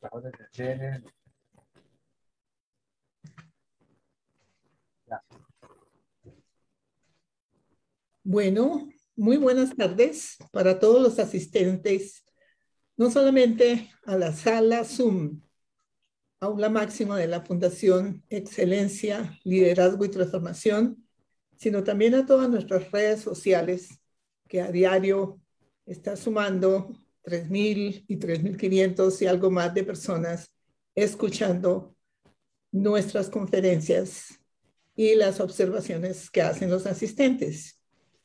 Bueno, muy buenas tardes para todos los asistentes, no solamente a la sala Zoom, aula máxima de la Fundación Excelencia, Liderazgo y Transformación, sino también a todas nuestras redes sociales que a diario está sumando 3.000 y 3.500 y algo más de personas escuchando nuestras conferencias y las observaciones que hacen los asistentes.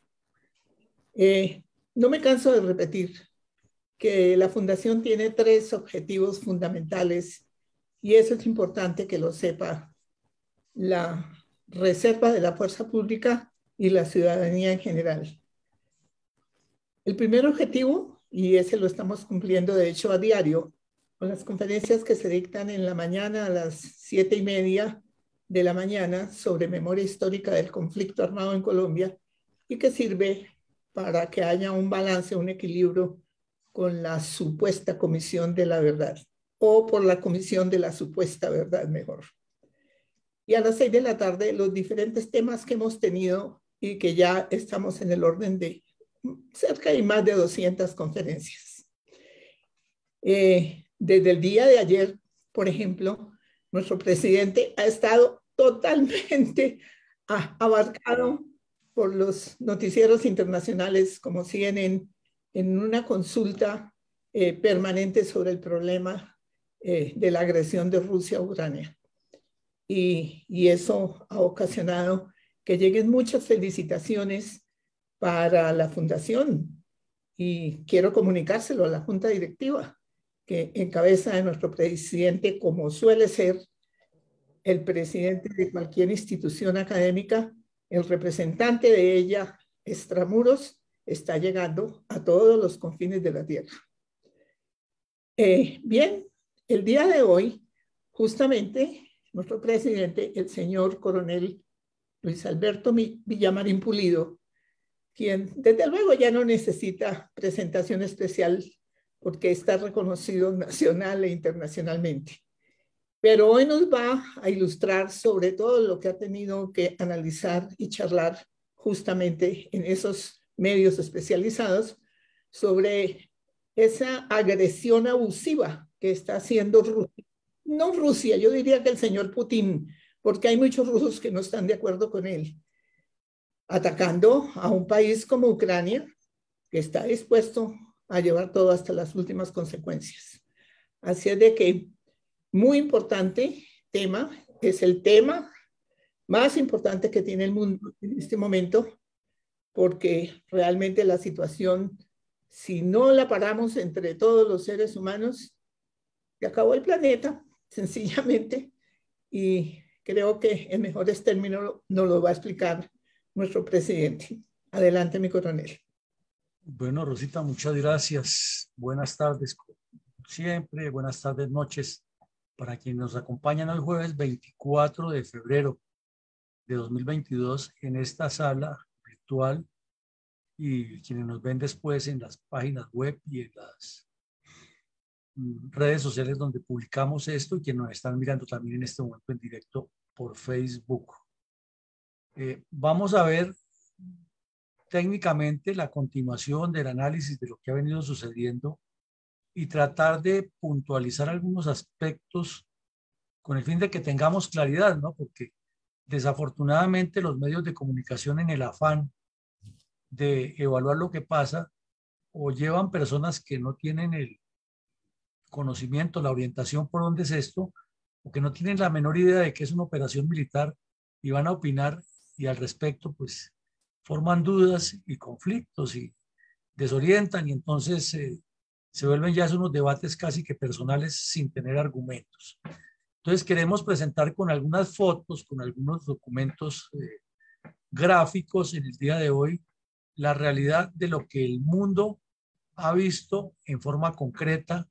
No me canso de repetir que la Fundación tiene 3 objetivos fundamentales y eso es importante que lo sepa la reserva de la fuerza pública y la ciudadanía en general. El primer objetivo, y ese lo estamos cumpliendo de hecho a diario, con las conferencias que se dictan en la mañana a las 7:30 de la mañana sobre memoria histórica del conflicto armado en Colombia y que sirve para que haya un balance, un equilibrio con la supuesta comisión de la verdad o por la comisión de la supuesta verdad mejor. Y a las 6 de la tarde los diferentes temas que hemos tenido y que ya estamos en el orden de cerca de más de 200 conferencias. Desde el día de ayer, por ejemplo, nuestro presidente ha estado totalmente abarcado por los noticieros internacionales como CNN en una consulta permanente sobre el problema de la agresión de Rusia a Ucrania. Y eso ha ocasionado que lleguen muchas felicitaciones para la Fundación. Y quiero comunicárselo a la Junta Directiva, que encabeza de nuestro presidente, como suele ser el presidente de cualquier institución académica, el representante de ella, extramuros, está llegando a todos los confines de la tierra. Bien, el día de hoy, justamente, nuestro presidente, el señor coronel Luis Alberto Villamarín Pulido, quien desde luego ya no necesita presentación especial porque está reconocido nacional e internacionalmente. Pero hoy nos va a ilustrar sobre todo lo que ha tenido que analizar y charlar justamente en esos medios especializados sobre esa agresión abusiva que está haciendo Rusia. No Rusia, yo diría que el señor Putin, porque hay muchos rusos que no están de acuerdo con él, atacando a un país como Ucrania, que está dispuesto a llevar todo hasta las últimas consecuencias. Así es de que muy importante tema, es el tema más importante que tiene el mundo en este momento, porque realmente la situación, si no la paramos entre todos los seres humanos, se acabó el planeta, sencillamente, y creo que en mejores términos nos lo va a explicar nuestro presidente. Adelante, mi coronel. Bueno, Rosita, muchas gracias. Buenas tardes, como siempre. Buenas tardes, noches, para quienes nos acompañan el jueves 24 de febrero de 2022 en esta sala virtual y quienes nos ven después en las páginas web y en las redes sociales donde publicamos esto y quienes nos están mirando también en este momento en directo por Facebook. Vamos a ver técnicamente la continuación del análisis de lo que ha venido sucediendo y tratar de puntualizar algunos aspectos con el fin de que tengamos claridad, ¿no? Porque desafortunadamente los medios de comunicación, en el afán de evaluar lo que pasa, o llevan personas que no tienen el conocimiento, la orientación por dónde es esto, o que no tienen la menor idea de que es una operación militar y van a opinar y al respecto pues forman dudas y conflictos y desorientan y entonces se vuelven ya unos debates casi que personales sin tener argumentos. Entonces queremos presentar con algunas fotos, con algunos documentos gráficos en el día de hoy, la realidad de lo que el mundo ha visto en forma concreta,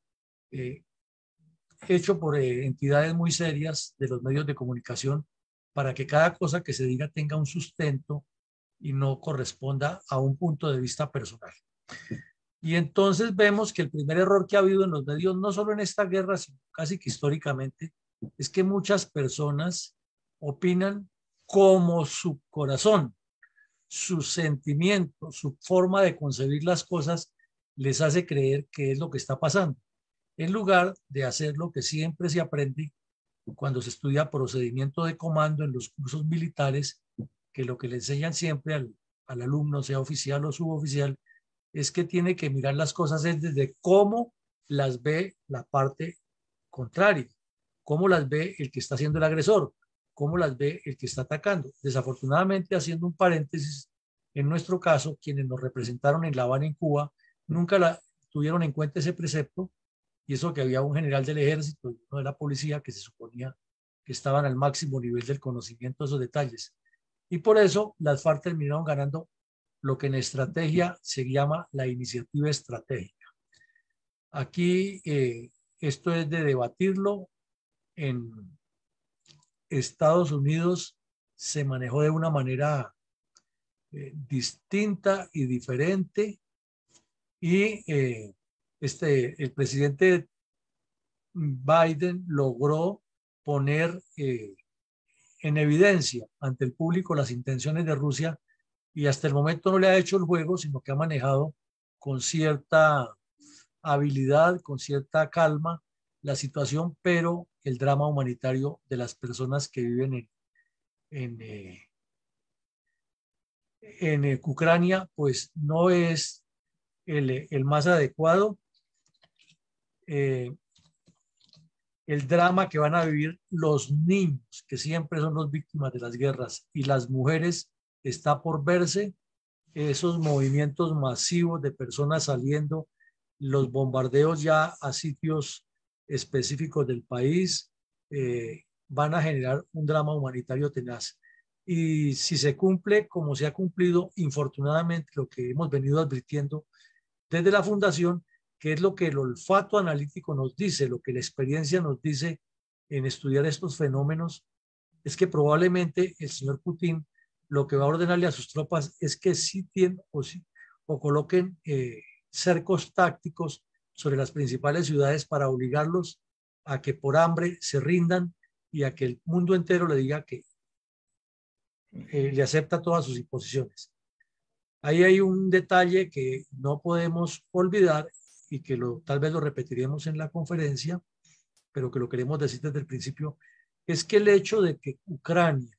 hecho por entidades muy serias de los medios de comunicación, para que cada cosa que se diga tenga un sustento y no corresponda a un punto de vista personal. Y entonces vemos que el primer error que ha habido en los medios, no solo en esta guerra, sino casi que históricamente, es que muchas personas opinan como su corazón, sus sentimientos, su forma de concebir las cosas les hace creer que es lo que está pasando, en lugar de hacer lo que siempre se aprende cuando se estudia procedimiento de comando en los cursos militares, que lo que le enseñan siempre al alumno, sea oficial o suboficial, es que tiene que mirar las cosas desde cómo las ve la parte contraria, cómo las ve el que está siendo el agresor, cómo las ve el que está atacando. Desafortunadamente, haciendo un paréntesis, en nuestro caso, quienes nos representaron en La Habana, en Cuba, nunca tuvieron en cuenta ese precepto, y eso que había un general del ejército y uno de la policía que se suponía que estaban al máximo nivel del conocimiento de esos detalles. Y por eso las FARC terminaron ganando lo que en estrategia se llama la iniciativa estratégica. Aquí esto es de debatirlo. En Estados Unidos se manejó de una manera distinta y diferente, y el presidente Biden logró poner en evidencia ante el público las intenciones de Rusia, y hasta el momento no le ha hecho el juego, sino que ha manejado con cierta habilidad, con cierta calma la situación, pero el drama humanitario de las personas que viven en Ucrania, pues no es el más adecuado. El drama que van a vivir los niños, que siempre son las víctimas de las guerras, y las mujeres, está por verse. Esos movimientos masivos de personas saliendo, los bombardeos ya a sitios específicos del país, van a generar un drama humanitario tenaz. Y si se cumple como se ha cumplido, infortunadamente, lo que hemos venido advirtiendo desde la fundación, que es lo que el olfato analítico nos dice, lo que la experiencia nos dice en estudiar estos fenómenos, es que probablemente el señor Putin lo que va a ordenarle a sus tropas es que sí tienen o coloquen cercos tácticos sobre las principales ciudades para obligarlos a que por hambre se rindan, y a que el mundo entero le diga que le acepta todas sus imposiciones. Ahí hay un detalle que no podemos olvidar, y que tal vez lo repetiremos en la conferencia, pero que lo queremos decir desde el principio, es que el hecho de que Ucrania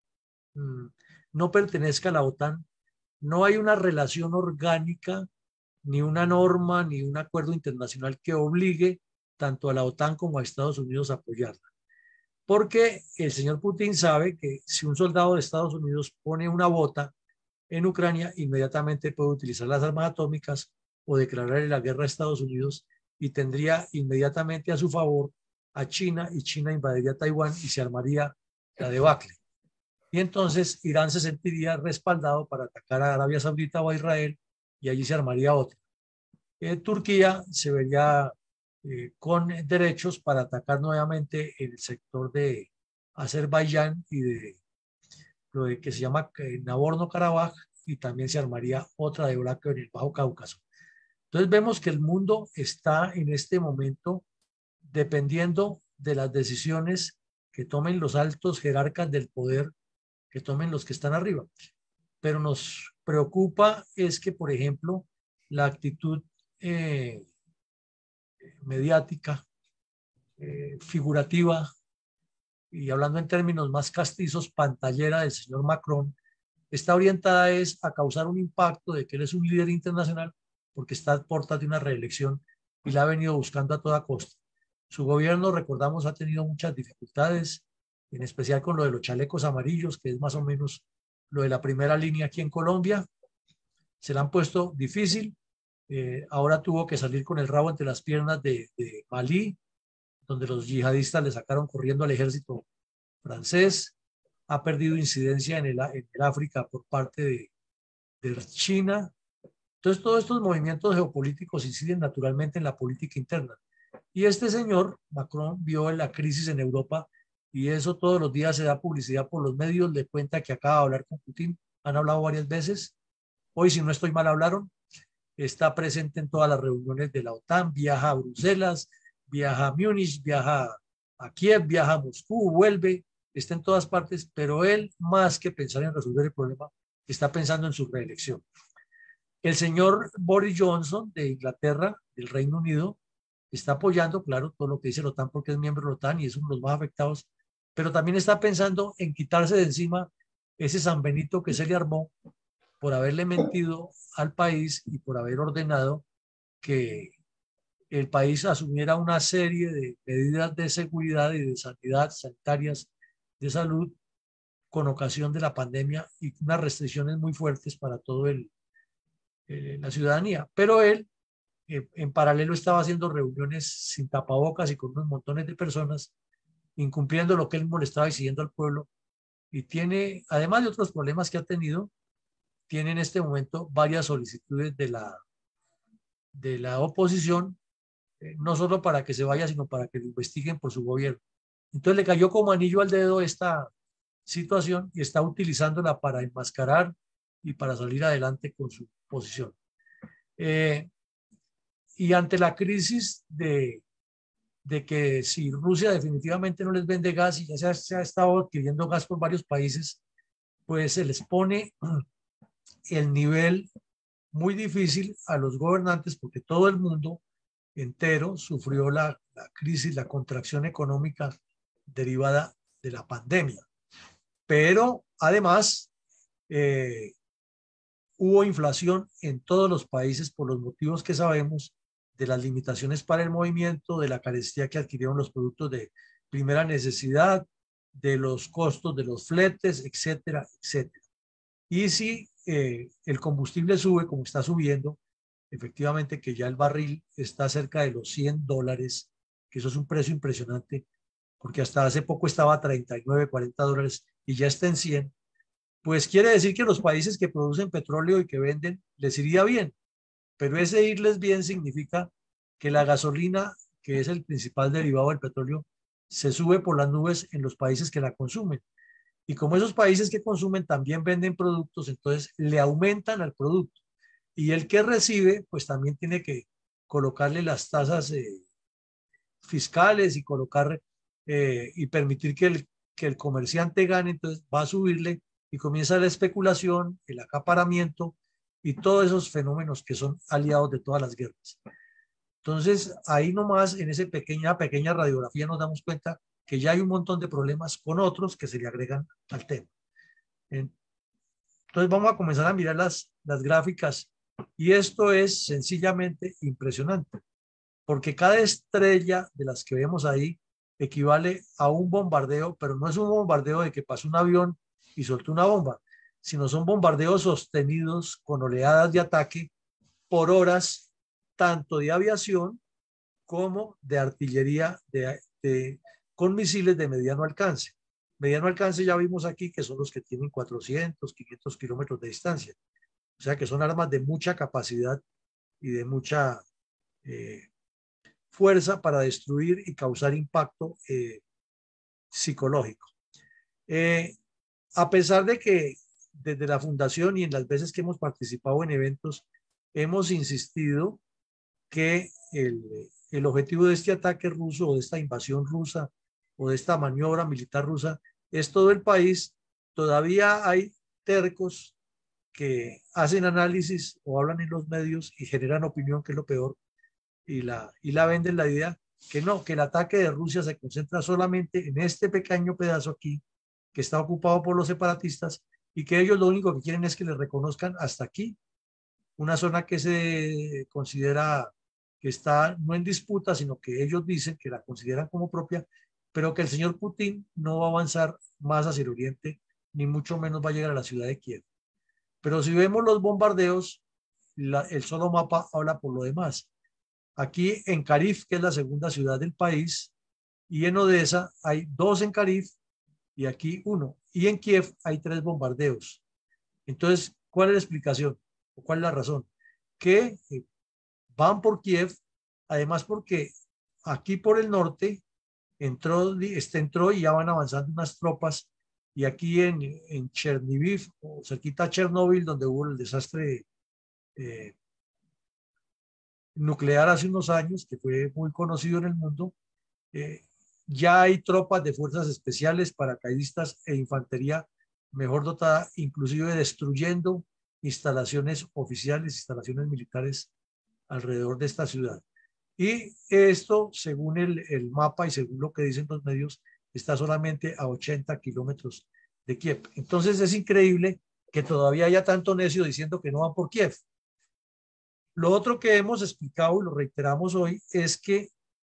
no pertenezca a la OTAN, no hay una relación orgánica, ni una norma, ni un acuerdo internacional que obligue tanto a la OTAN como a Estados Unidos a apoyarla. Porque el señor Putin sabe que si un soldado de Estados Unidos pone una bota en Ucrania, inmediatamente puede utilizar las armas atómicas o declararle la guerra a Estados Unidos, y tendría inmediatamente a su favor a China, y China invadiría Taiwán y se armaría la debacle. Y entonces Irán se sentiría respaldado para atacar a Arabia Saudita o a Israel, y allí se armaría otra. Turquía se vería con derechos para atacar nuevamente el sector de Azerbaiyán y de lo de que se llama Nagorno-Karabaj, y también se armaría otra de bloqueo en el Bajo Cáucaso. Entonces vemos que el mundo está en este momento dependiendo de las decisiones que tomen los altos jerarcas del poder, que tomen los que están arriba. Pero nos preocupa es que, por ejemplo, la actitud mediática, figurativa, y hablando en términos más castizos, pantallera del señor Macron, está orientada es a causar un impacto de que él es un líder internacional, porque está a puertas de una reelección y la ha venido buscando a toda costa. Su gobierno, recordamos, ha tenido muchas dificultades, en especial con lo de los chalecos amarillos, que es más o menos lo de la primera línea aquí en Colombia. Se la han puesto difícil. Ahora tuvo que salir con el rabo entre las piernas de Malí, donde los yihadistas le sacaron corriendo al ejército francés. Ha perdido incidencia en el África por parte de China. Entonces, todos estos movimientos geopolíticos inciden naturalmente en la política interna. Y este señor, Macron, vio la crisis en Europa, y eso todos los días se da publicidad por los medios. Le cuenta que acaba de hablar con Putin, han hablado varias veces. Hoy, si no estoy mal, hablaron. está presente en todas las reuniones de la OTAN, viaja a Bruselas, viaja a Múnich, viaja a Kiev, viaja a Moscú, vuelve, está en todas partes, pero él, más que pensar en resolver el problema, está pensando en su reelección. El señor Boris Johnson de Inglaterra, del Reino Unido, está apoyando, claro, todo lo que dice la OTAN porque es miembro de la OTAN y es uno de los más afectados, pero también está pensando en quitarse de encima ese San Benito que se le armó por haberle mentido al país y por haber ordenado que el país asumiera una serie de medidas de seguridad y de sanidad sanitarias de salud con ocasión de la pandemia y unas restricciones muy fuertes para todo la ciudadanía. Pero él, en paralelo, estaba haciendo reuniones sin tapabocas y con unos montones de personas, incumpliendo lo que él molestaba exigiendo al pueblo. Y tiene, además de otros problemas que ha tenido, tiene en este momento varias solicitudes de la oposición, no solo para que se vaya, sino para que lo investiguen por su gobierno. Entonces le cayó como anillo al dedo esta situación y está utilizándola para enmascarar y para salir adelante con su posición. Y ante la crisis de que si Rusia definitivamente no les vende gas y ya se ha estado adquiriendo gas por varios países, pues se les pone el nivel muy difícil a los gobernantes porque todo el mundo entero sufrió la crisis, la contracción económica derivada de la pandemia. Pero además hubo inflación en todos los países por los motivos que sabemos, de las limitaciones para el movimiento, de la carestía que adquirieron los productos de primera necesidad, de los costos de los fletes, etcétera, etcétera. Y si el combustible sube como está subiendo, efectivamente que ya el barril está cerca de los $100, que eso es un precio impresionante, porque hasta hace poco estaba a 39, $40 y ya está en 100, pues quiere decir que los países que producen petróleo y que venden les iría bien, pero ese irles bien significa que la gasolina, que es el principal derivado del petróleo, se sube por las nubes en los países que la consumen. Y como esos países que consumen también venden productos, entonces le aumentan al producto. Y el que recibe, pues también tiene que colocarle las tasas fiscales y colocar y permitir que el comerciante gane, entonces va a subirle y comienza la especulación, el acaparamiento y todos esos fenómenos que son aliados de todas las guerras. Entonces, ahí nomás en esa pequeña radiografía nos damos cuenta que ya hay un montón de problemas con otros que se le agregan al tema. Entonces vamos a comenzar a mirar las gráficas y esto es sencillamente impresionante, porque cada estrella de las que vemos ahí equivale a un bombardeo, pero no es un bombardeo de que pasó un avión y soltó una bomba, sino son bombardeos sostenidos con oleadas de ataque por horas, tanto de aviación como de artillería con misiles de mediano alcance. Mediano alcance ya vimos aquí que son los que tienen 400, 500 kilómetros de distancia. O sea que son armas de mucha capacidad y de mucha fuerza para destruir y causar impacto psicológico. A pesar de que desde la fundación y en las veces que hemos participado en eventos, hemos insistido que el objetivo de este ataque ruso o de esta invasión rusa o de esta maniobra militar rusa es todo el país, todavía hay tercos que hacen análisis o hablan en los medios y generan opinión, que es lo peor, y la venden la idea que no, que el ataque de Rusia se concentra solamente en este pequeño pedazo aquí que está ocupado por los separatistas y que ellos lo único que quieren es que les reconozcan hasta aquí una zona que se considera que está no en disputa, sino que ellos dicen que la consideran como propia, pero que el señor Putin no va a avanzar más hacia el oriente, ni mucho menos va a llegar a la ciudad de Kiev. Pero si vemos los bombardeos, el solo mapa habla por lo demás. Aquí en Kharkiv, que es la segunda ciudad del país, y en Odessa hay 2 en Kharkiv y aquí 1. Y en Kiev hay 3 bombardeos. Entonces, ¿cuál es la explicación? ¿O cuál es la razón? Que van por Kiev, además porque aquí por el norte entró y ya van avanzando unas tropas, y aquí en Chernihiv, o cerquita a Chernóbil, donde hubo el desastre nuclear hace unos años, que fue muy conocido en el mundo. Ya hay tropas de fuerzas especiales, paracaidistas e infantería mejor dotada, inclusive destruyendo instalaciones oficiales, instalaciones militares alrededor de esta ciudad. Y esto, según el mapa y según lo que dicen los medios, está solamente a 80 kilómetros de Kiev. Entonces es increíble que todavía haya tanto necio diciendo que no van por Kiev. Lo otro que hemos explicado y lo reiteramos hoy es que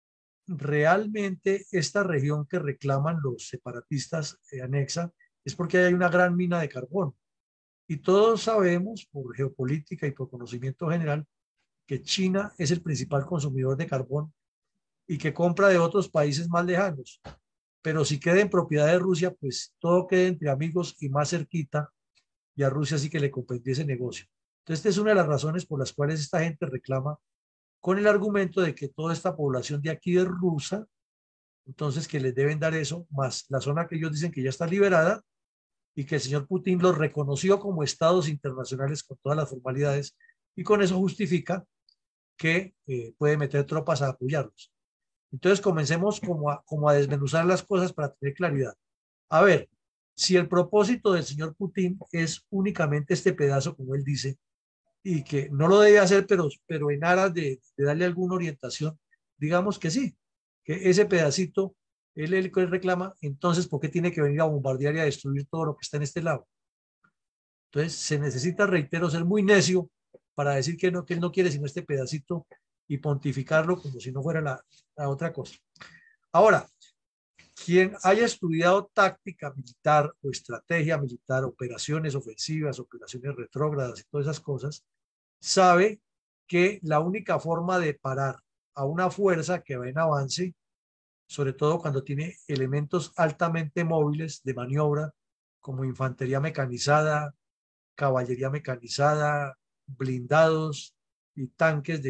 realmente esta región que reclaman los separatistas anexa es porque hay una gran mina de carbón. Y todos sabemos por geopolítica y por conocimiento general que China es el principal consumidor de carbón y que compra de otros países más lejanos. Pero si queda en propiedad de Rusia, pues todo queda entre amigos y más cerquita, y a Rusia sí que le compete ese negocio. Entonces, esta es una de las razones por las cuales esta gente reclama con el argumento de que toda esta población de aquí es rusa, entonces que les deben dar eso, más la zona que ellos dicen que ya está liberada y que el señor Putin los reconoció como estados internacionales con todas las formalidades y con eso justifica que puede meter tropas a apoyarlos. Entonces comencemos como a desmenuzar las cosas para tener claridad. A ver, si el propósito del señor Putin es únicamente este pedazo, como él dice, y que no lo debe hacer, pero en aras de darle alguna orientación, digamos que sí, que ese pedacito, él reclama, entonces, ¿por qué tiene que venir a bombardear y a destruir todo lo que está en este lado? Entonces, se necesita, reitero, ser muy necio para decir que él no quiere sino este pedacito y pontificarlo como si no fuera la otra cosa. Ahora, quien haya estudiado táctica militar o estrategia militar, operaciones ofensivas, operaciones retrógradas y todas esas cosas, sabe que la única forma de parar a una fuerza que va en avance, sobre todo cuando tiene elementos altamente móviles de maniobra, como infantería mecanizada, caballería mecanizada, blindados y tanques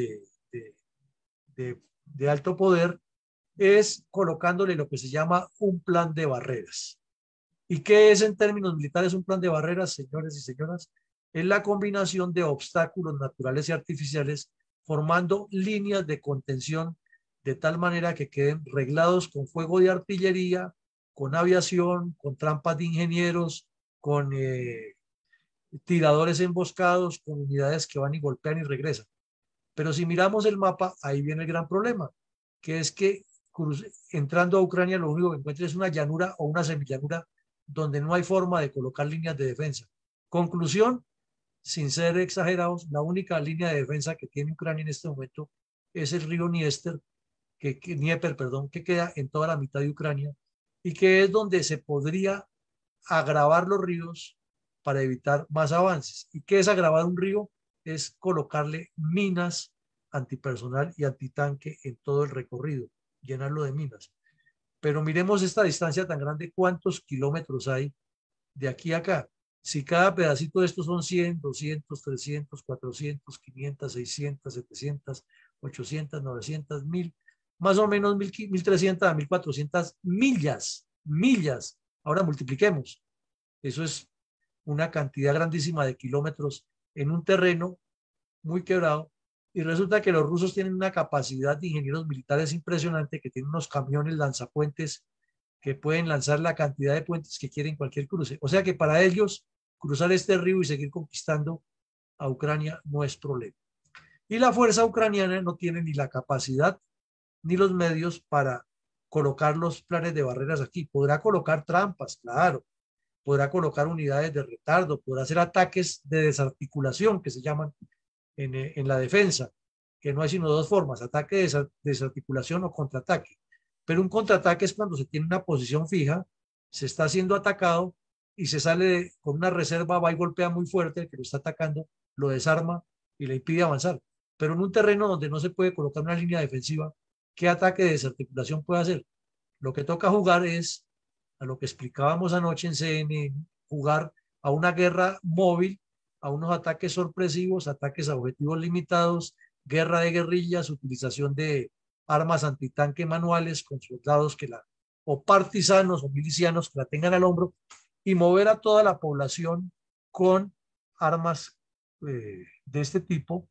de alto poder, es colocándole lo que se llama un plan de barreras. ¿Y qué es en términos militares un plan de barreras, señores y señoras? Es la combinación de obstáculos naturales y artificiales formando líneas de contención de tal manera que queden reglados con fuego de artillería, con aviación, con trampas de ingenieros, con tiradores emboscados, con unidades que van y golpean y regresan. Pero si miramos el mapa, ahí viene el gran problema, que es que entrando a Ucrania lo único que encuentra es una llanura o una semillanura donde no hay forma de colocar líneas de defensa. Conclusión, sin ser exagerados, la única línea de defensa que tiene Ucrania en este momento es el río Dnieper, perdón, que queda en toda la mitad de Ucrania y que es donde se podría agravar los ríos para evitar más avances. ¿Y qué es agravar un río? Es colocarle minas antipersonal y antitanque en todo el recorrido, llenarlo de minas. Pero miremos esta distancia tan grande, ¿cuántos kilómetros hay de aquí a acá? Si cada pedacito de estos son 100, 200, 300, 400, 500, 600, 700, 800, 900, 1000, más o menos 1300 a 1400 millas. Ahora multipliquemos. Eso es una cantidad grandísima de kilómetros en un terreno muy quebrado. Y resulta que los rusos tienen una capacidad de ingenieros militares impresionante, que tienen unos camiones lanzapuentes que pueden lanzar la cantidad de puentes que quieren cualquier cruce. O sea que para ellos cruzar este río y seguir conquistando a Ucrania no es problema. Y la fuerza ucraniana no tiene ni la capacidad ni los medios para colocar los planes de barreras aquí. Podrá colocar trampas, claro, podrá colocar unidades de retardo, podrá hacer ataques de desarticulación que se llaman en la defensa, que no hay sino dos formas, ataque de desarticulación o contraataque. Pero un contraataque es cuando se tiene una posición fija, se está siendo atacado y se sale con una reserva, va y golpea muy fuerte, el que lo está atacando, lo desarma y le impide avanzar. Pero en un terreno donde no se puede colocar una línea defensiva, ¿qué ataque de desarticulación puede hacer? Lo que toca jugar es, a lo que explicábamos anoche en CNN, jugar a una guerra móvil, a unos ataques sorpresivos, ataques a objetivos limitados, guerra de guerrillas, utilización de armas antitanque manuales con soldados o partisanos o milicianos que la tengan al hombro y mover a toda la población con armas de este tipo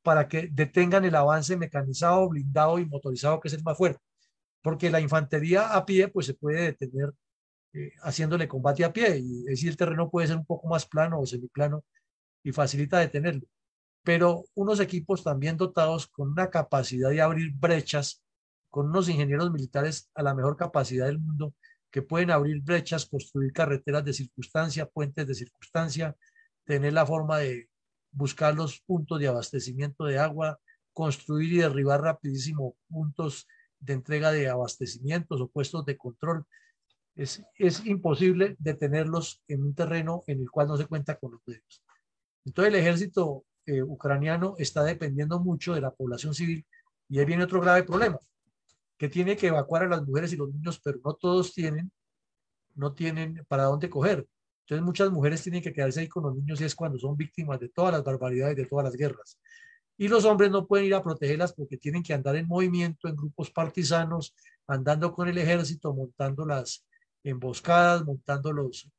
para que detengan el avance mecanizado, blindado y motorizado, que es el más fuerte. Porque la infantería a pie pues se puede detener haciéndole combate a pie, y es decir, el terreno puede ser un poco más plano o semiplano y facilita detenerlo. Pero unos equipos también dotados con una capacidad de abrir brechas, con unos ingenieros militares a la mejor capacidad del mundo, que pueden abrir brechas, construir carreteras de circunstancia, puentes de circunstancia, tener la forma de buscar los puntos de abastecimiento de agua, construir y derribar rapidísimo puntos de entrega de abastecimientos o puestos de control. Es imposible detenerlos en un terreno en el cual no se cuenta con los medios. Entonces el ejército ucraniano está dependiendo mucho de la población civil, y ahí viene otro grave problema, que tiene que evacuar a las mujeres y los niños, pero no todos no tienen para dónde coger. Entonces muchas mujeres tienen que quedarse ahí con los niños, y es cuando son víctimas de todas las barbaridades, de todas las guerras. Y los hombres no pueden ir a protegerlas porque tienen que andar en movimiento, en grupos partisanos, andando con el ejército, montando las emboscadas, montando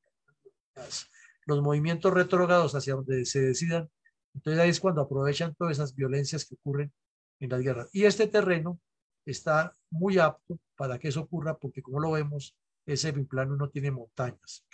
los movimientos retrógrados hacia donde se decidan. Entonces ahí es cuando aprovechan todas esas violencias que ocurren en las guerras. Y este terreno está muy apto para que eso ocurra, porque como lo vemos, ese biplano no tiene montañas.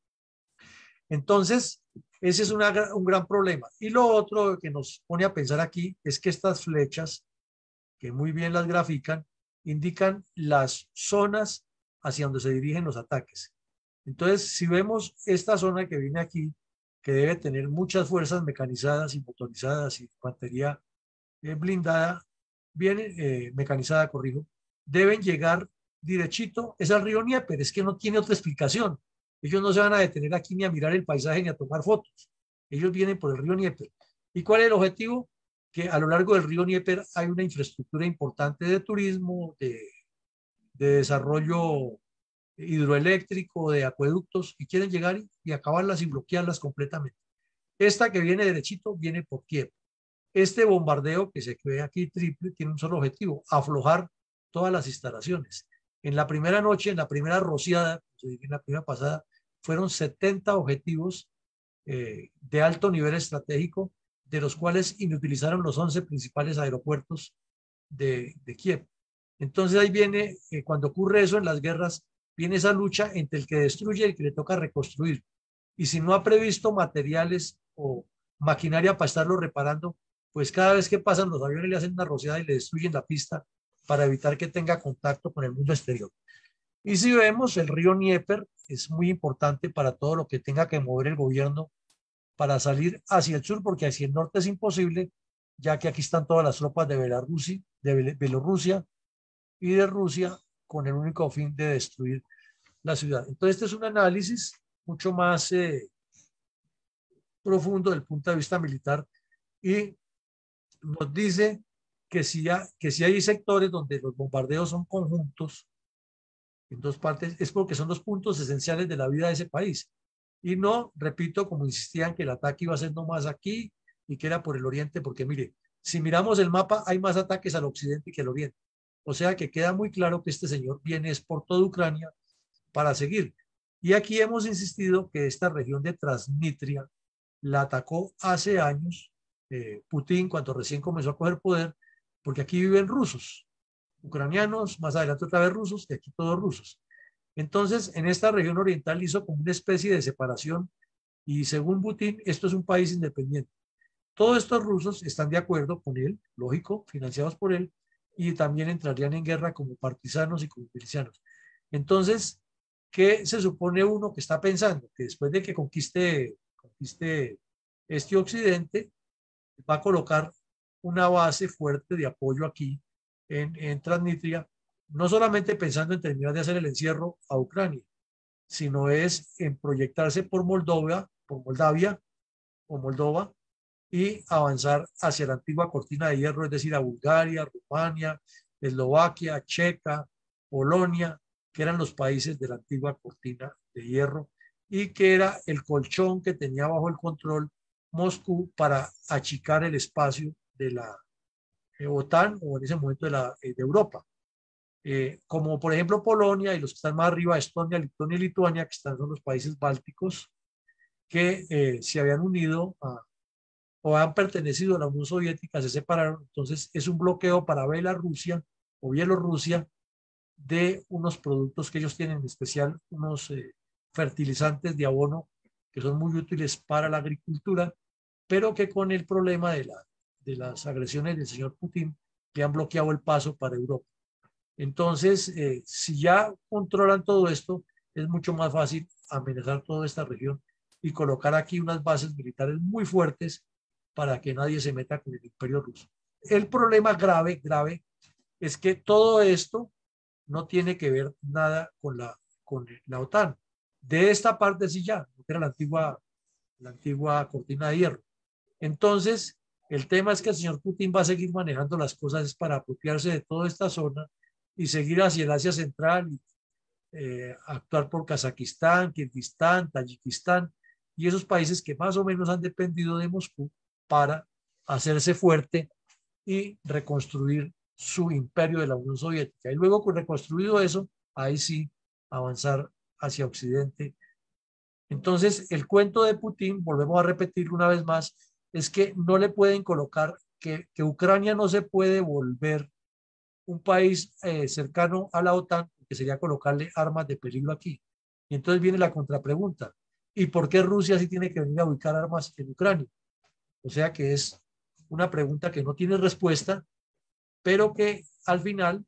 Entonces, ese es un gran problema. Y lo otro que nos pone a pensar aquí es que estas flechas, que muy bien las grafican, indican las zonas hacia donde se dirigen los ataques. Entonces, si vemos esta zona que viene aquí, que debe tener muchas fuerzas mecanizadas y motorizadas y infantería blindada, bien mecanizada, corrijo, deben llegar derechito, es al río Dnieper, es que no tiene otra explicación. Ellos no se van a detener aquí ni a mirar el paisaje ni a tomar fotos. Ellos vienen por el río Dnieper. ¿Y cuál es el objetivo? Que a lo largo del río Dnieper hay una infraestructura importante de turismo, de desarrollo hidroeléctrico, de acueductos, y quieren llegar y acabarlas y bloquearlas completamente. Esta que viene derechito viene por Kiev. Este bombardeo que se ve aquí triple tiene un solo objetivo: aflojar todas las instalaciones. En la primera noche, en la primera rociada, en la primera pasada, fueron 70 objetivos de alto nivel estratégico, de los cuales inutilizaron los 11 principales aeropuertos de Kiev. Entonces ahí viene, cuando ocurre eso en las guerras, viene esa lucha entre el que destruye y el que le toca reconstruir. Y si no ha previsto materiales o maquinaria para estarlo reparando, pues cada vez que pasan los aviones le hacen una rociada y le destruyen la pista para evitar que tenga contacto con el mundo exterior. Y si vemos, el río Dnieper es muy importante para todo lo que tenga que mover el gobierno para salir hacia el sur, porque hacia el norte es imposible, ya que aquí están todas las tropas de Bielorrusia y de Rusia, con el único fin de destruir la ciudad. Entonces, este es un análisis mucho más profundo del punto de vista militar, y nos dice que si hay sectores donde los bombardeos son conjuntos en dos partes, es porque son los puntos esenciales de la vida de ese país. Y no, repito, como insistían, que el ataque iba a ser nomás aquí y que era por el oriente, porque mire, si miramos el mapa, hay más ataques al occidente que al oriente. O sea que queda muy claro que este señor viene es por toda Ucrania para seguir. Y aquí hemos insistido que esta región de Transnistria la atacó hace años Putin, cuando recién comenzó a coger poder, porque aquí viven rusos, ucranianos, más adelante otra vez rusos, y aquí todos rusos. Entonces, en esta región oriental hizo como una especie de separación, y según Putin, esto es un país independiente. Todos estos rusos están de acuerdo con él, lógico, financiados por él, y también entrarían en guerra como partisanos y como milicianos. Entonces, ¿qué se supone uno que está pensando? Que después de que conquiste este occidente, va a colocar una base fuerte de apoyo aquí en Transnistria, no solamente pensando en terminar de hacer el encierro a Ucrania, sino es en proyectarse por Moldavia o Moldova, y avanzar hacia la antigua cortina de hierro, es decir, a Bulgaria, Rumania, Eslovaquia, Checa, Polonia, que eran los países de la antigua cortina de hierro, y que era el colchón que tenía bajo el control Moscú para achicar el espacio de la OTAN, o en ese momento de Europa. Como por ejemplo Polonia, y los que están más arriba, Estonia, Lituania y Lituania, que son los países bálticos, que se habían unido o han pertenecido a la Unión Soviética, se separaron. Entonces es un bloqueo para Bielorrusia o Bielorrusia de unos productos que ellos tienen, en especial unos fertilizantes de abono que son muy útiles para la agricultura, pero que con el problema de las agresiones del señor Putin le han bloqueado el paso para Europa. Entonces, si ya controlan todo esto, es mucho más fácil amenazar toda esta región y colocar aquí unas bases militares muy fuertes para que nadie se meta con el imperio ruso. El problema grave, grave, es que todo esto no tiene que ver nada con la OTAN. De esta parte sí ya, que era la antigua cortina de hierro. Entonces, el tema es que el señor Putin va a seguir manejando las cosas para apropiarse de toda esta zona y seguir hacia el Asia Central y actuar por Kazajistán, Kirguistán, Tayikistán y esos países que más o menos han dependido de Moscú para hacerse fuerte y reconstruir su imperio de la Unión Soviética. Y luego, con reconstruido eso, ahí sí avanzar hacia Occidente. Entonces, el cuento de Putin, volvemos a repetirlo una vez más, es que no le pueden colocar que Ucrania no se puede volver un país cercano a la OTAN, que sería colocarle armas de peligro aquí. Y entonces viene la contrapregunta. ¿Y por qué Rusia sí tiene que venir a ubicar armas en Ucrania? O sea que es una pregunta que no tiene respuesta, pero que al final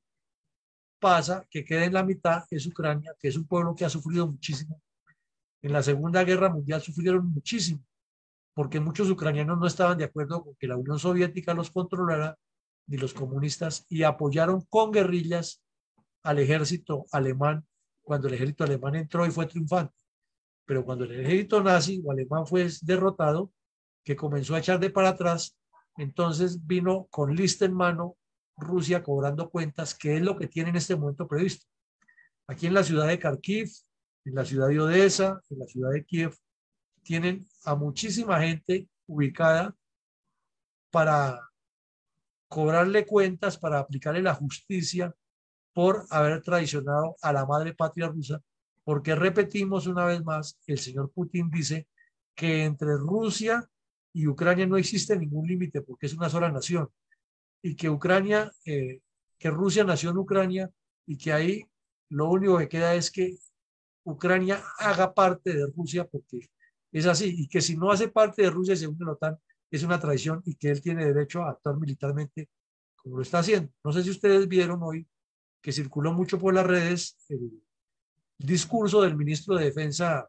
pasa que queda en la mitad, es Ucrania, que es un pueblo que ha sufrido muchísimo. En la Segunda Guerra Mundial sufrieron muchísimo, porque muchos ucranianos no estaban de acuerdo con que la Unión Soviética los controlara, ni los comunistas, y apoyaron con guerrillas al ejército alemán cuando el ejército alemán entró y fue triunfante. Pero cuando el ejército nazi o alemán fue derrotado, que comenzó a echar de para atrás, entonces vino con lista en mano Rusia cobrando cuentas, que es lo que tiene en este momento previsto. Aquí en la ciudad de Kharkiv, en la ciudad de Odessa, en la ciudad de Kiev, tienen a muchísima gente ubicada para cobrarle cuentas, para aplicarle la justicia por haber traicionado a la madre patria rusa, porque repetimos una vez más, el señor Putin dice que entre Rusia y Ucrania no existe ningún límite porque es una sola nación y que Ucrania, que Rusia nació en Ucrania y que ahí lo único que queda es que Ucrania haga parte de Rusia porque es así y que si no hace parte de Rusia según la OTAN es una traición y que él tiene derecho a actuar militarmente como lo está haciendo. No sé si ustedes vieron hoy que circuló mucho por las redes el discurso del ministro de Defensa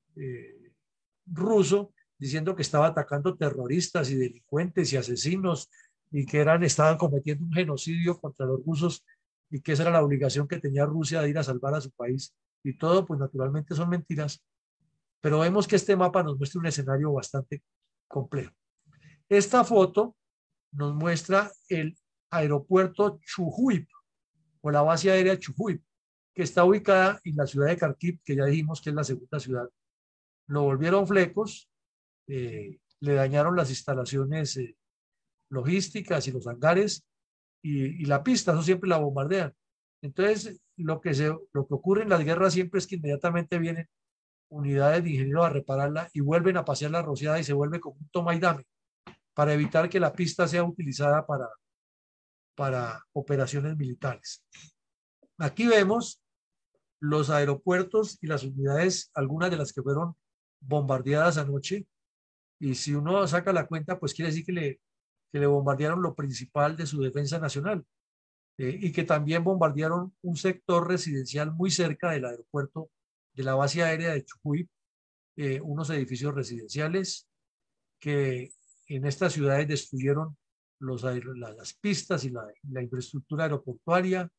ruso diciendo que estaba atacando terroristas y delincuentes y asesinos y que estaban cometiendo un genocidio contra los rusos y que esa era la obligación que tenía Rusia de ir a salvar a su país. Y todo, pues naturalmente son mentiras, pero vemos que este mapa nos muestra un escenario bastante complejo. Esta foto nos muestra el aeropuerto Chuhuip o la base aérea Chuhuip, que está ubicada en la ciudad de Kharkiv, que ya dijimos que es la segunda ciudad. Lo volvieron flecos, le dañaron las instalaciones logísticas y los hangares y la pista, eso siempre la bombardean. Entonces, lo que ocurre en las guerras siempre es que inmediatamente vienen unidades de ingenieros a repararla y vuelven a pasear la rociada y se vuelve como un toma y dame para evitar que la pista sea utilizada para operaciones militares. Aquí vemos los aeropuertos y las unidades, algunas de las que fueron bombardeadas anoche, y si uno saca la cuenta, pues quiere decir que le bombardearon lo principal de su defensa nacional, y que también bombardearon un sector residencial muy cerca del aeropuerto de la base aérea de Chucuy, unos edificios residenciales que en estas ciudades destruyeron las pistas y la infraestructura aeroportuaria.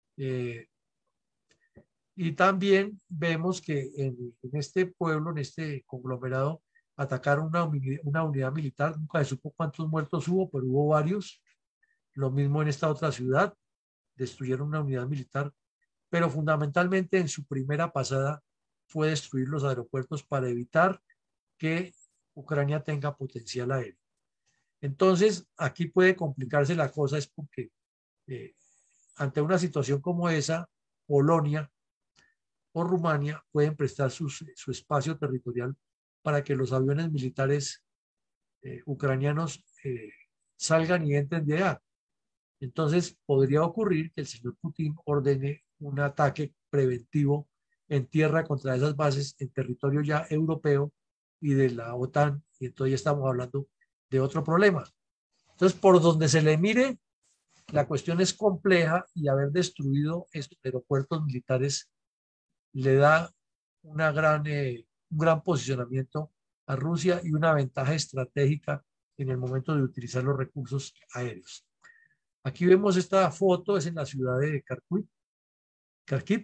Y también vemos que en este pueblo, en este conglomerado, atacaron una unidad militar. Nunca se supo cuántos muertos hubo, pero hubo varios. Lo mismo en esta otra ciudad, destruyeron una unidad militar, pero fundamentalmente en su primera pasada fue destruir los aeropuertos para evitar que Ucrania tenga potencial aéreo. Entonces, aquí puede complicarse la cosa, es porque ante una situación como esa, Polonia o Rumania pueden prestar su espacio territorial para que los aviones militares ucranianos salgan y entren de allá. Entonces podría ocurrir que el señor Putin ordene un ataque preventivo en tierra contra esas bases en territorio ya europeo y de la OTAN, y entonces ya estamos hablando de otro problema. Entonces, por donde se le mire, la cuestión es compleja y haber destruido estos aeropuertos militares le da un gran posicionamiento a Rusia y una ventaja estratégica en el momento de utilizar los recursos aéreos. Aquí vemos esta foto, es en la ciudad de Kharkiv.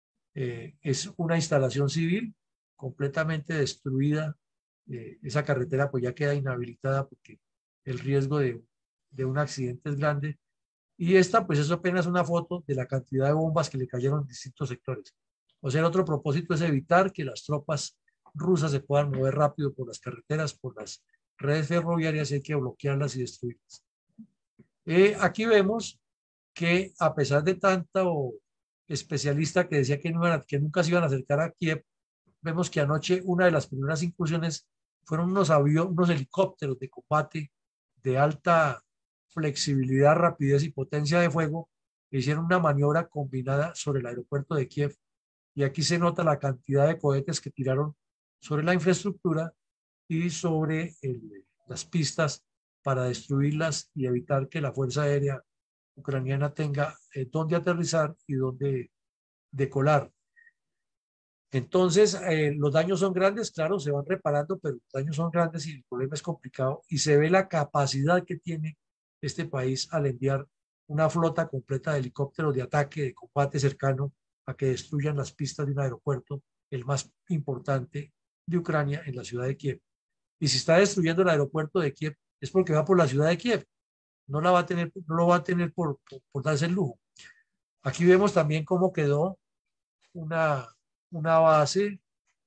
Es una instalación civil completamente destruida. Esa carretera pues ya queda inhabilitada porque el riesgo de un accidente es grande. Y esta pues es apenas una foto de la cantidad de bombas que le cayeron en distintos sectores. O sea, el otro propósito es evitar que las tropas rusas se puedan mover rápido por las carreteras, por las redes ferroviarias, y hay que bloquearlas y destruirlas. Aquí vemos que a pesar de tanto especialista que decía que nunca se iban a acercar a Kiev, vemos que anoche una de las primeras incursiones fueron unos helicópteros de combate de alta flexibilidad, rapidez y potencia de fuego, que hicieron una maniobra combinada sobre el aeropuerto de Kiev. Y aquí se nota la cantidad de cohetes que tiraron sobre la infraestructura y sobre las pistas para destruirlas y evitar que la Fuerza Aérea ucraniana tenga dónde aterrizar y dónde decolar. Entonces, los daños son grandes, claro, se van reparando, pero los daños son grandes y el problema es complicado y se ve la capacidad que tiene este país al enviar una flota completa de helicópteros de ataque, de combate cercano a que destruyan las pistas de un aeropuerto, el más importante de Ucrania, en la ciudad de Kiev. Y si está destruyendo el aeropuerto de Kiev, es porque va por la ciudad de Kiev. No la va a tener, no lo va a tener por darse el lujo. Aquí vemos también cómo quedó una base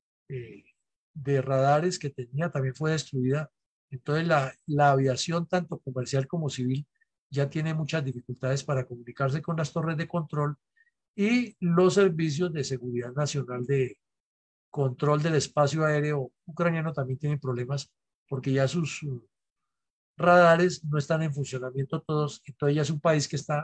de radares que tenía, también fue destruida. Entonces la aviación, tanto comercial como civil, ya tiene muchas dificultades para comunicarse con las torres de control, y los servicios de seguridad nacional de control del espacio aéreo ucraniano también tienen problemas porque ya sus radares no están en funcionamiento todos. Entonces ya es un país que está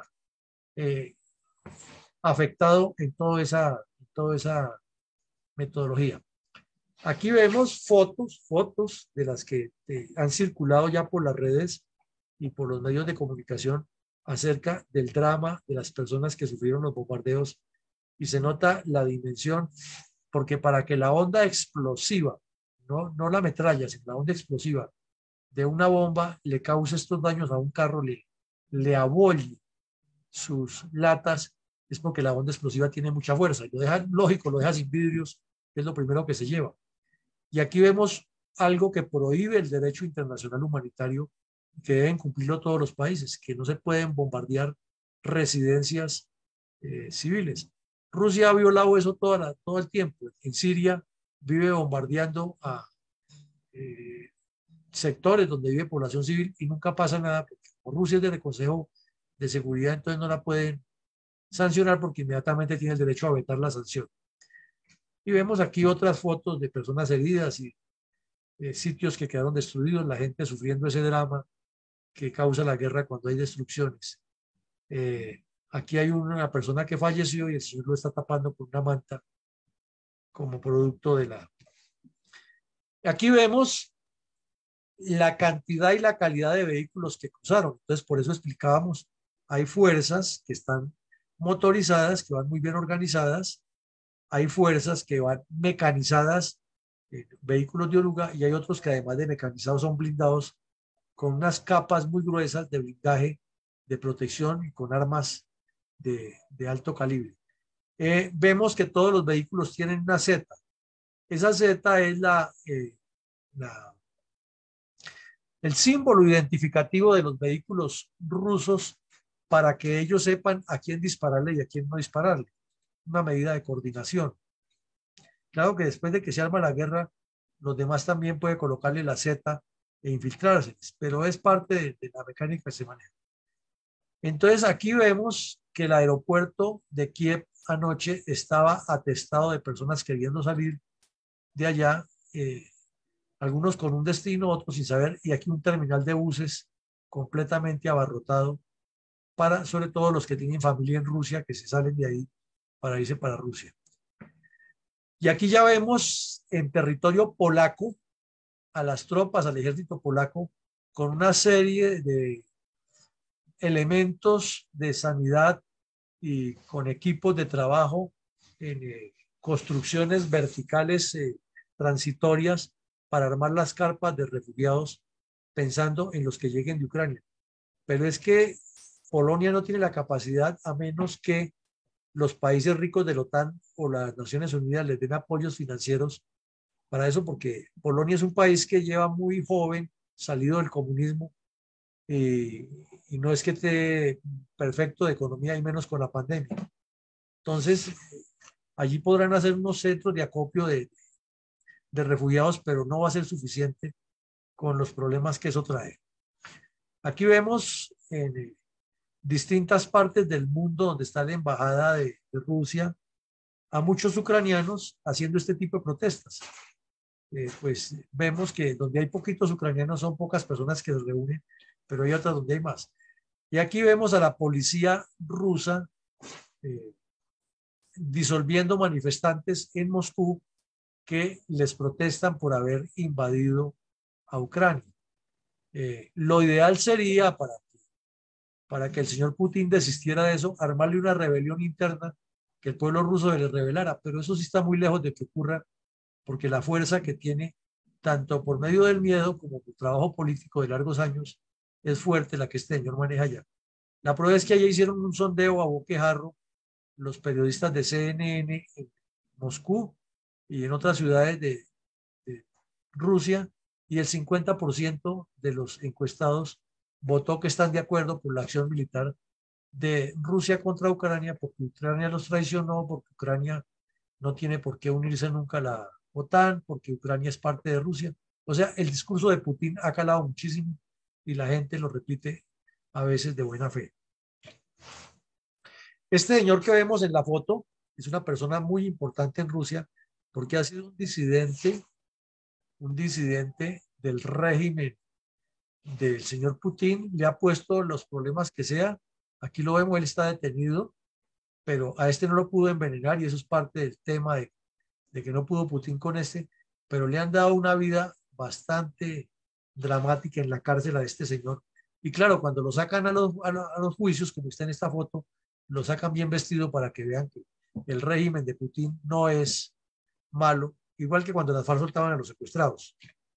afectado en toda esa metodología. Aquí vemos fotos de las que han circulado ya por las redes y por los medios de comunicación acerca del drama de las personas que sufrieron los bombardeos, y se nota la dimensión, porque para que la onda explosiva, no la metralla, sino la onda explosiva de una bomba le cause estos daños a un carro, le abolle sus latas, es porque la onda explosiva tiene mucha fuerza. Lo deja, lógico, lo deja sin vidrios, que es lo primero que se lleva. Y aquí vemos algo que prohíbe el derecho internacional humanitario, que deben cumplirlo todos los países, que no se pueden bombardear residencias civiles. Rusia ha violado eso todo el tiempo. En Siria vive bombardeando a sectores donde vive población civil y nunca pasa nada, porque como Rusia es del Consejo de Seguridad, entonces no la pueden sancionar porque inmediatamente tiene el derecho a vetar la sanción. Y vemos aquí otras fotos de personas heridas y sitios que quedaron destruidos, la gente sufriendo ese drama que causa la guerra cuando hay destrucciones. Aquí hay una persona que falleció y el señor lo está tapando con una manta como producto de la... Aquí vemos la cantidad y la calidad de vehículos que cruzaron. Entonces, por eso explicábamos, hay fuerzas que están motorizadas, que van muy bien organizadas, hay fuerzas que van mecanizadas, vehículos de oruga, y hay otros que además de mecanizados son blindados con unas capas muy gruesas de blindaje, de protección y con armas de alto calibre. Vemos que todos los vehículos tienen una Z. Esa Z es el símbolo identificativo de los vehículos rusos para que ellos sepan a quién dispararle y a quién no dispararle. Una medida de coordinación. Claro que después de que se arma la guerra, los demás también pueden colocarle la Z e infiltrarse, pero es parte de la mecánica que se maneja. Entonces aquí vemos que el aeropuerto de Kiev anoche estaba atestado de personas queriendo salir de allá. algunos con un destino, otros sin saber, y aquí un terminal de buses completamente abarrotado para, sobre todo los que tienen familia en Rusia, que se salen de ahí para irse para Rusia. Y aquí ya vemos en territorio polaco a las tropas, al ejército polaco, con una serie de elementos de sanidad y con equipos de trabajo en construcciones verticales transitorias para armar las carpas de refugiados pensando en los que lleguen de Ucrania. Pero es que Polonia no tiene la capacidad, a menos que los países ricos de la OTAN o las Naciones Unidas les den apoyos financieros para eso, porque Polonia es un país que lleva muy joven, salido del comunismo, y no es que esté perfecto de economía, y menos con la pandemia. Entonces, allí podrán hacer unos centros de acopio de refugiados, pero no va a ser suficiente con los problemas que eso trae. Aquí vemos en distintas partes del mundo donde está la embajada de Rusia a muchos ucranianos haciendo este tipo de protestas. Pues vemos que donde hay poquitos ucranianos son pocas personas que se reúnen, pero hay otras donde hay más. Y aquí vemos a la policía rusa disolviendo manifestantes en Moscú que les protestan por haber invadido a Ucrania. Lo ideal sería para que el señor Putin desistiera de eso, armarle una rebelión interna, que el pueblo ruso le rebelara, pero eso sí está muy lejos de que ocurra, porque la fuerza que tiene, tanto por medio del miedo como por trabajo político de largos años, es fuerte la que este señor maneja allá. La prueba es que allá hicieron un sondeo a boquejarro los periodistas de CNN en Moscú y en otras ciudades de Rusia, y el 50% de los encuestados votó que están de acuerdo por la acción militar de Rusia contra Ucrania, porque Ucrania los traicionó, porque Ucrania no tiene por qué unirse nunca a la OTAN, porque Ucrania es parte de Rusia. O sea, el discurso de Putin ha calado muchísimo y la gente lo repite a veces de buena fe. Este señor que vemos en la foto es una persona muy importante en Rusia porque ha sido un disidente del régimen del señor Putin, le ha puesto los problemas que sea. Aquí lo vemos, él está detenido, pero a este no lo pudo envenenar y eso es parte del tema de que no pudo Putin con este, pero le han dado una vida bastante dramática en la cárcel a este señor. Y claro, cuando lo sacan a los juicios, como está en esta foto, lo sacan bien vestido para que vean que el régimen de Putin no es malo, igual que cuando las FARC soltaban a los secuestrados.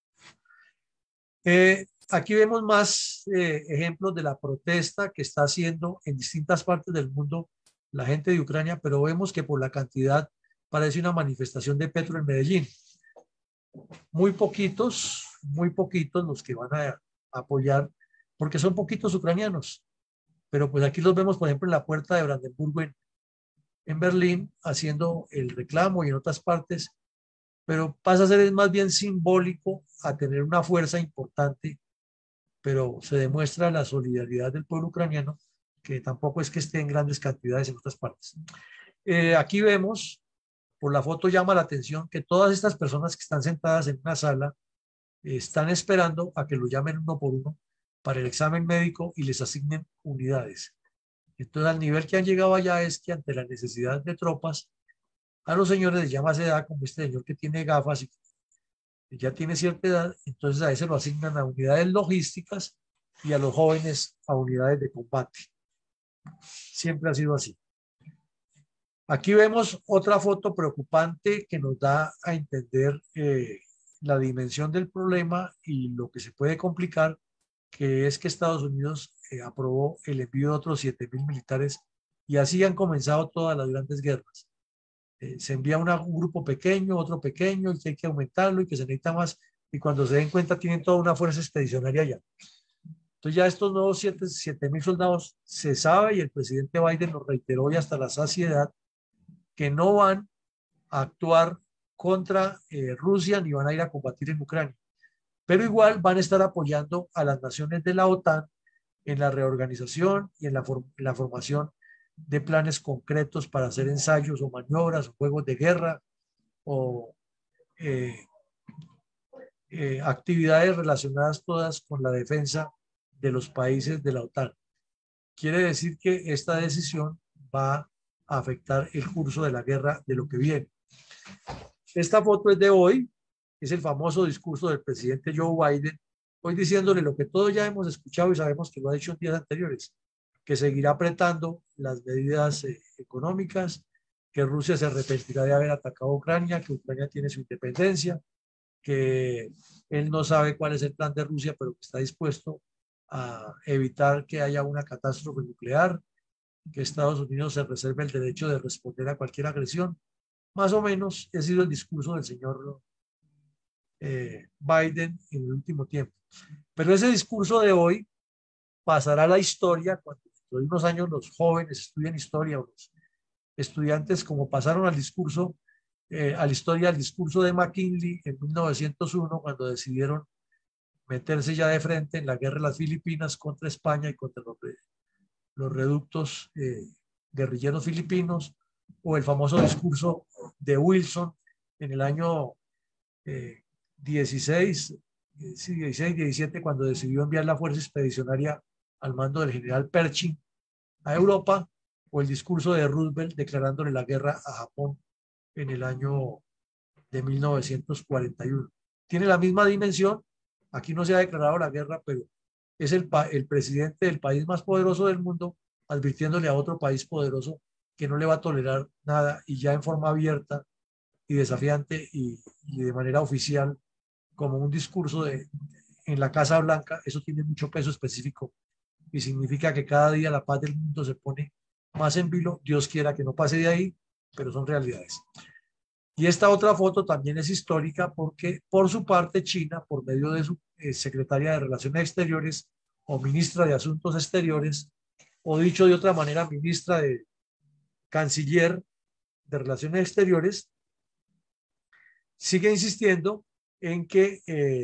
Aquí vemos más ejemplos de la protesta que está haciendo en distintas partes del mundo la gente de Ucrania, pero vemos que por la cantidad parece una manifestación de Petro en Medellín. Muy poquitos los que van a apoyar, porque son poquitos ucranianos, pero pues aquí los vemos, por ejemplo, en la puerta de Brandenburgo en Berlín, haciendo el reclamo, y en otras partes, pero pasa a ser más bien simbólico a tener una fuerza importante, pero se demuestra la solidaridad del pueblo ucraniano, que tampoco es que esté en grandes cantidades en otras partes. Aquí vemos, por la foto llama la atención que todas estas personas que están sentadas en una sala están esperando a que lo llamen uno por uno para el examen médico y les asignen unidades. Entonces, al nivel que han llegado allá es que ante la necesidad de tropas, a los señores les llama esa edad, como este señor que tiene gafas y ya tiene cierta edad, entonces a ese lo asignan a unidades logísticas y a los jóvenes a unidades de combate. Siempre ha sido así. Aquí vemos otra foto preocupante que nos da a entender la dimensión del problema y lo que se puede complicar, que es que Estados Unidos aprobó el envío de otros 7.000 militares, y así han comenzado todas las grandes guerras. Se envía un grupo pequeño, otro pequeño, y que hay que aumentarlo y que se necesita más, y cuando se den cuenta tienen toda una fuerza expedicionaria allá. Entonces ya estos nuevos 7.000 soldados se sabe, y el presidente Biden lo reiteró y hasta la saciedad, que no van a actuar contra Rusia ni van a ir a combatir en Ucrania, pero igual van a estar apoyando a las naciones de la OTAN en la reorganización y en la formación de planes concretos para hacer ensayos o maniobras o juegos de guerra o actividades relacionadas todas con la defensa de los países de la OTAN. Quiere decir que esta decisión va a afectar el curso de la guerra de lo que viene. Esta foto es de hoy, es el famoso discurso del presidente Joe Biden, hoy diciéndole lo que todos ya hemos escuchado y sabemos que lo ha dicho en días anteriores, que seguirá apretando las medidas económicas, que Rusia se arrepentirá de haber atacado a Ucrania, que Ucrania tiene su independencia, que él no sabe cuál es el plan de Rusia, pero que está dispuesto a evitar que haya una catástrofe nuclear, que Estados Unidos se reserve el derecho de responder a cualquier agresión. Más o menos ha sido el discurso del señor Biden en el último tiempo. Pero ese discurso de hoy pasará a la historia cuando dentro de unos años los jóvenes estudien historia o los estudiantes como pasaron al discurso, a la historia al discurso de McKinley en 1901 cuando decidieron meterse ya de frente en la guerra de las Filipinas contra España y contra los reductos guerrilleros filipinos, o el famoso discurso de Wilson en el año 16, 17, cuando decidió enviar la fuerza expedicionaria al mando del general Pershing a Europa, o el discurso de Roosevelt declarándole la guerra a Japón en el año de 1941. Tiene la misma dimensión, aquí no se ha declarado la guerra, pero es el presidente del país más poderoso del mundo advirtiéndole a otro país poderoso que no le va a tolerar nada, y ya en forma abierta y desafiante y de manera oficial, como un discurso en la Casa Blanca. Eso tiene mucho peso específico y significa que cada día la paz del mundo se pone más en vilo. Dios quiera que no pase de ahí, pero son realidades. Y esta otra foto también es histórica porque, por su parte, China, por medio de su secretaria de Relaciones Exteriores o ministra de Asuntos Exteriores, o dicho de otra manera, ministra de Canciller de Relaciones Exteriores, sigue insistiendo en que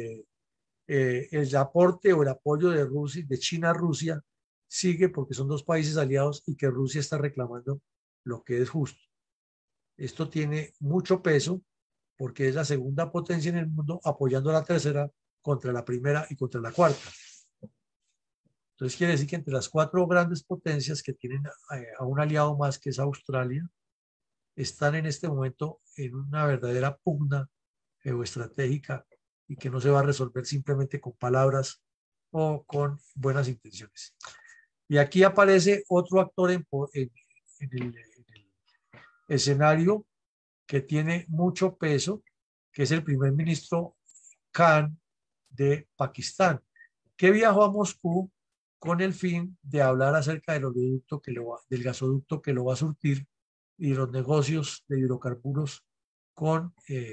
el aporte o el apoyo de Rusia, de China a Rusia, sigue porque son dos países aliados y que Rusia está reclamando lo que es justo. Esto tiene mucho peso porque es la segunda potencia en el mundo apoyando a la tercera contra la primera y contra la cuarta. Entonces quiere decir que entre las cuatro grandes potencias que tienen a un aliado más, que es Australia, están en este momento en una verdadera pugna geoestratégica y que no se va a resolver simplemente con palabras o con buenas intenciones. Y aquí aparece otro actor en el escenario que tiene mucho peso, que es el primer ministro Khan de Pakistán, que viajó a Moscú con el fin de hablar acerca del oleoducto del gasoducto que lo va a surtir y los negocios de hidrocarburos con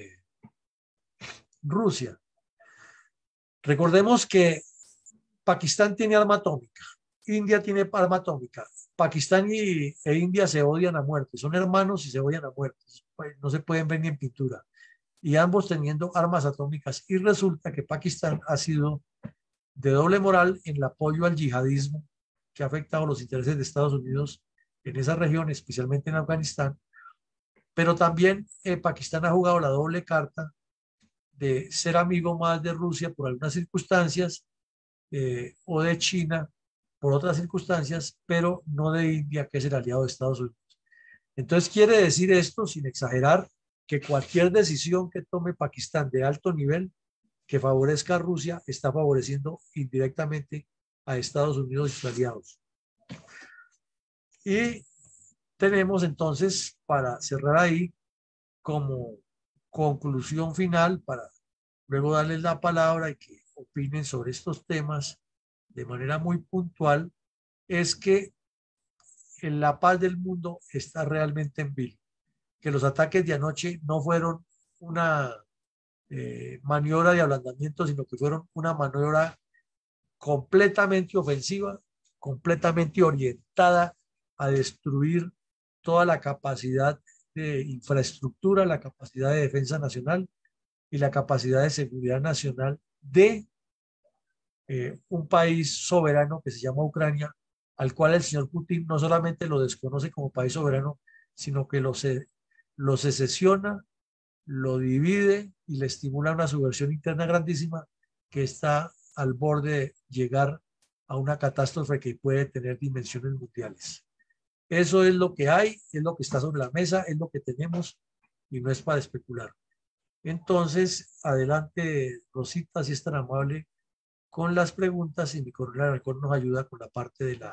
Rusia. Recordemos que Pakistán tiene arma atómica, India tiene arma atómica, Pakistán e India se odian a muerte, son hermanos y se odian a muerte, no se pueden ver ni en pintura, y ambos teniendo armas atómicas, y resulta que Pakistán ha sido de doble moral en el apoyo al yihadismo que ha afectado los intereses de Estados Unidos en esa región, especialmente en Afganistán, pero también Pakistán ha jugado la doble carta de ser amigo más de Rusia por algunas circunstancias o de China por otras circunstancias, pero no de India, que es el aliado de Estados Unidos. Entonces quiere decir esto, sin exagerar, que cualquier decisión que tome Pakistán de alto nivel que favorezca a Rusia está favoreciendo indirectamente a Estados Unidos y sus aliados. Y tenemos entonces, para cerrar ahí, como conclusión final, para luego darles la palabra y que opinen sobre estos temas de manera muy puntual, es que en la paz del mundo está realmente en vilo, que los ataques de anoche no fueron una maniobra de ablandamiento, sino que fueron una maniobra completamente ofensiva, completamente orientada a destruir toda la capacidad de infraestructura, la capacidad de defensa nacional y la capacidad de seguridad nacional de un país soberano que se llama Ucrania, al cual el señor Putin no solamente lo desconoce como país soberano, sino que lo secesiona, lo divide, y le estimula una subversión interna grandísima que está al borde de llegar a una catástrofe que puede tener dimensiones mundiales. Eso es lo que hay, es lo que está sobre la mesa, es lo que tenemos y no es para especular. Entonces, adelante, Rosita, si es tan amable, con las preguntas, y mi coronel Alarcón nos ayuda con la parte de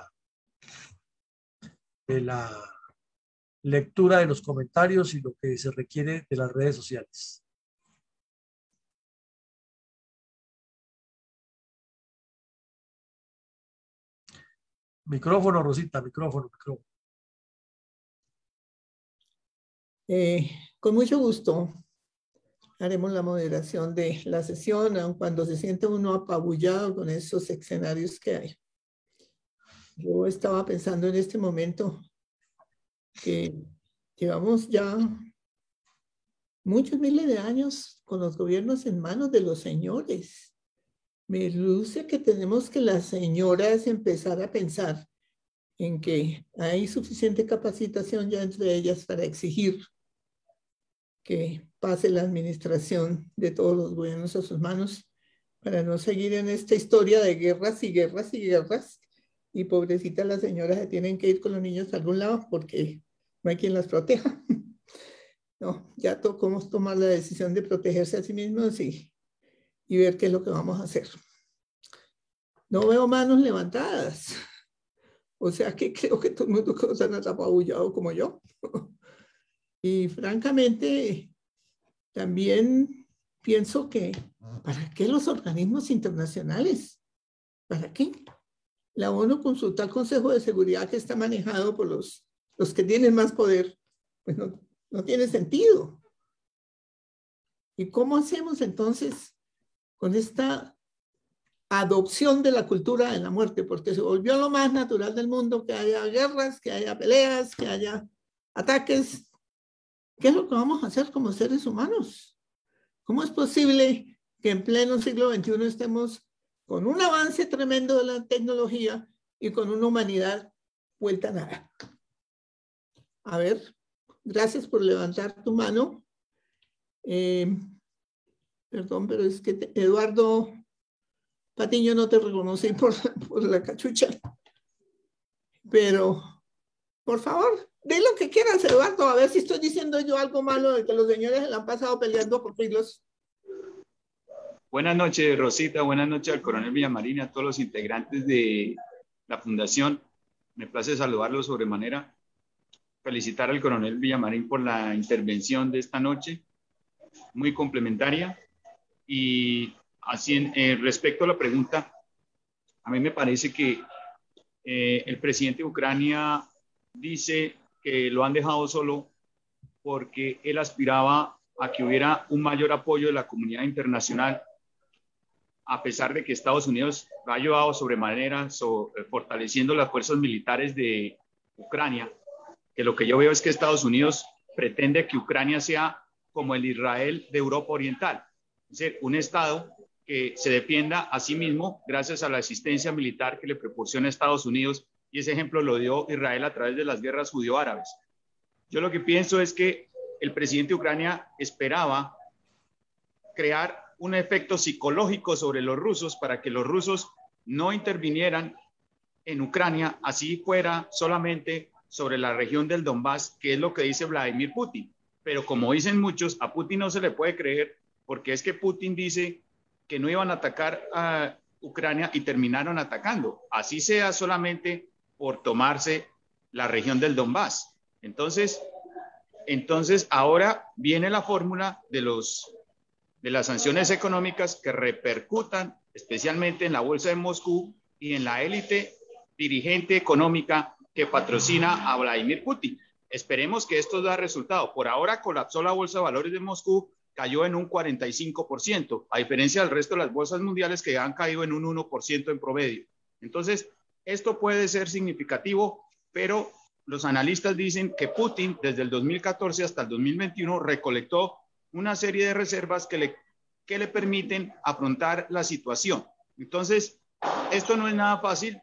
la lectura de los comentarios y lo que se requiere de las redes sociales. Micrófono, Rosita, micrófono. Con mucho gusto haremos la moderación de la sesión, aun cuando se siente uno apabullado con esos escenarios que hay. Yo estaba pensando en este momento que llevamos ya muchos miles de años con los gobiernos en manos de los señores. Me luce que tenemos que las señoras empezar a pensar en que hay suficiente capacitación ya entre ellas para exigir que pase la administración de todos los gobiernos a sus manos para no seguir en esta historia de guerras y guerras y guerras. Y pobrecitas las señoras se tienen que ir con los niños a algún lado porque no hay quien las proteja. No, ya tocó tomar la decisión de protegerse a sí mismos y ver qué es lo que vamos a hacer. No veo manos levantadas. O sea que creo que todo el mundo quedó tan apabullado como yo. Y francamente, también pienso que ¿para qué los organismos internacionales? ¿Para qué? La ONU consulta al Consejo de Seguridad que está manejado por los que tienen más poder. Pues no tiene sentido. ¿Y cómo hacemos entonces con esta adopción de la cultura de la muerte? Porque se volvió lo más natural del mundo que haya guerras, que haya peleas, que haya ataques. ¿Qué es lo que vamos a hacer como seres humanos? ¿Cómo es posible que en pleno siglo XXI estemos con un avance tremendo de la tecnología y con una humanidad vuelta a nada? A ver, gracias por levantar tu mano. Perdón, pero es que Eduardo Patiño no te reconocí por la cachucha. Pero, por favor, di lo que quieras, Eduardo, a ver si estoy diciendo yo algo malo de que los señores se la han pasado peleando por siglos. Buenas noches, Rosita. Buenas noches al coronel Villamarín y a todos los integrantes de la Fundación. Me place saludarlos sobremanera. Felicitar al coronel Villamarín por la intervención de esta noche, muy complementaria. Y así, respecto a la pregunta, a mí me parece que el presidente de Ucrania dice que lo han dejado solo porque él aspiraba a que hubiera un mayor apoyo de la comunidad internacional, a pesar de que Estados Unidos ha ayudado sobremanera fortaleciendo las fuerzas militares de Ucrania, que lo que yo veo es que Estados Unidos pretende que Ucrania sea como el Israel de Europa Oriental, es decir, un Estado que se defienda a sí mismo gracias a la asistencia militar que le proporciona Estados Unidos, y ese ejemplo lo dio Israel a través de las guerras judío-árabes. Yo lo que pienso es que el presidente de Ucrania esperaba crear un efecto psicológico sobre los rusos para que los rusos no intervinieran en Ucrania, así fuera solamente sobre la región del Donbass, que es lo que dice Vladimir Putin. Pero como dicen muchos, a Putin no se le puede creer, porque es que Putin dice que no iban a atacar a Ucrania y terminaron atacando, así sea solamente por tomarse la región del Donbass. Entonces ahora viene la fórmula de las sanciones económicas que repercutan especialmente en la bolsa de Moscú y en la élite dirigente económica que patrocina a Vladimir Putin. Esperemos que esto da resultado. Por ahora colapsó la bolsa de valores de Moscú, cayó en un 45%, a diferencia del resto de las bolsas mundiales que han caído en un 1% en promedio. Entonces, esto puede ser significativo, pero los analistas dicen que Putin desde el 2014 hasta el 2021 recolectó una serie de reservas que le permiten afrontar la situación. Entonces, esto no es nada fácil.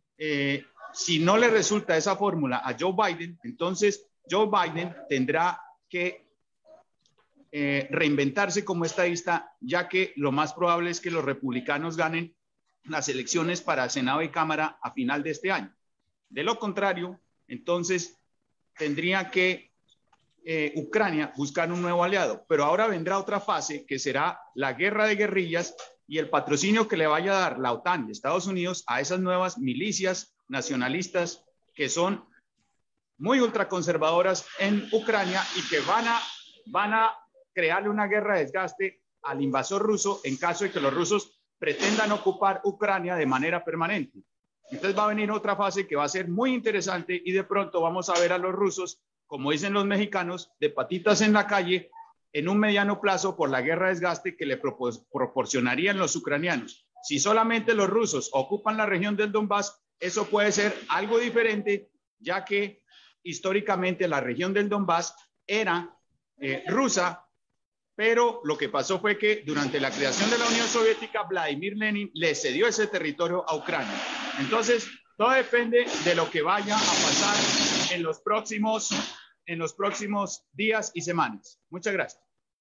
Si no le resulta esa fórmula a Joe Biden, entonces Joe Biden tendrá que reinventarse como estadista, ya que lo más probable es que los republicanos ganen las elecciones para Senado y Cámara a final de este año. De lo contrario, entonces tendría que Ucrania buscar un nuevo aliado, pero ahora vendrá otra fase que será la guerra de guerrillas y el patrocinio que le vaya a dar la OTAN de Estados Unidos a esas nuevas milicias nacionalistas que son muy ultraconservadoras en Ucrania y que van a crearle una guerra de desgaste al invasor ruso en caso de que los rusos pretendan ocupar Ucrania de manera permanente. Entonces va a venir otra fase que va a ser muy interesante y de pronto vamos a ver a los rusos, como dicen los mexicanos, de patitas en la calle en un mediano plazo por la guerra de desgaste que le proporcionarían los ucranianos. Si solamente los rusos ocupan la región del Donbass, eso puede ser algo diferente, ya que históricamente la región del Donbass era rusa, pero lo que pasó fue que durante la creación de la Unión Soviética, Vladimir Lenin le cedió ese territorio a Ucrania. Entonces, todo depende de lo que vaya a pasar en los próximos días y semanas. Muchas gracias.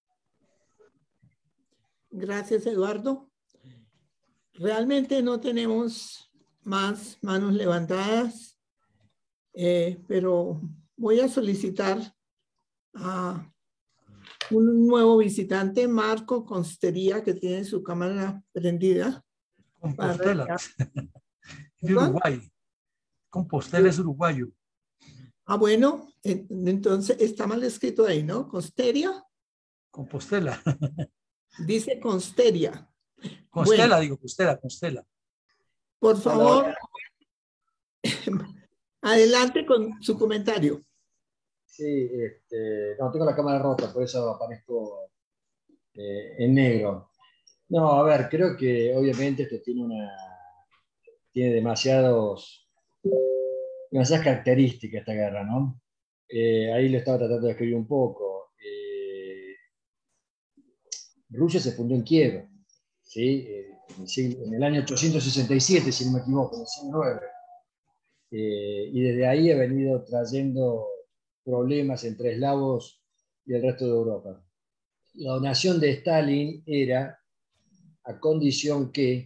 Gracias, Eduardo. Realmente no tenemos más manos levantadas, pero voy a solicitar a un nuevo visitante, Marco Constería, que tiene su cámara prendida. Compostela. De Uruguay. Compostela es uruguayo. Ah, bueno, entonces está mal escrito ahí, ¿no? Consteria. Compostela. Dice Consteria. Constela, Bueno, digo, Constela. por favor, adelante con su comentario. Sí, no, tengo la cámara rota, por eso aparezco en negro. No, a ver, creo que obviamente esto tiene demasiadas características esta guerra, ¿no? Ahí lo estaba tratando de escribir un poco. Rusia se fundó en Kiev, ¿sí? En el año 867, si no me equivoco, en el siglo IX. Y desde ahí ha venido trayendo problemas entre eslavos y el resto de Europa. La donación de Stalin era a condición que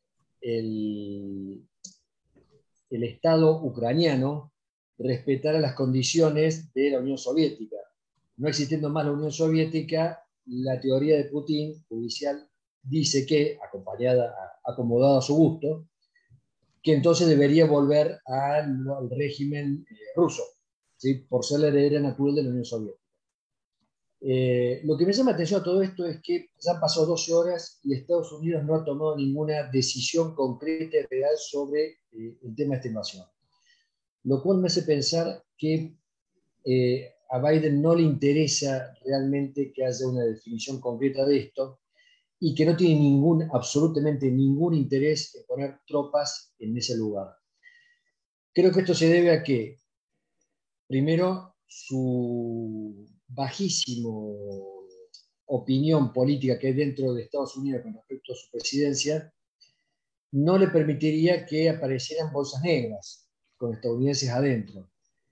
el Estado ucraniano respetara las condiciones de la Unión Soviética. No existiendo más la Unión Soviética, la teoría de Putin, judicial, dice que, acomodada a su gusto, que entonces debería volver al régimen ruso, ¿sí? Por ser la heredera natural de la Unión Soviética. Lo que me llama la atención a todo esto es que ya han pasado 12 horas y Estados Unidos no ha tomado ninguna decisión concreta y real sobre el tema de esta invasión. Lo cual me hace pensar que a Biden no le interesa realmente que haya una definición concreta de esto y que no tiene absolutamente ningún interés en poner tropas en ese lugar. Creo que esto se debe a que, primero, su bajísimo opinión política que hay dentro de Estados Unidos con respecto a su presidencia no le permitiría que aparecieran bolsas negras con estadounidenses adentro.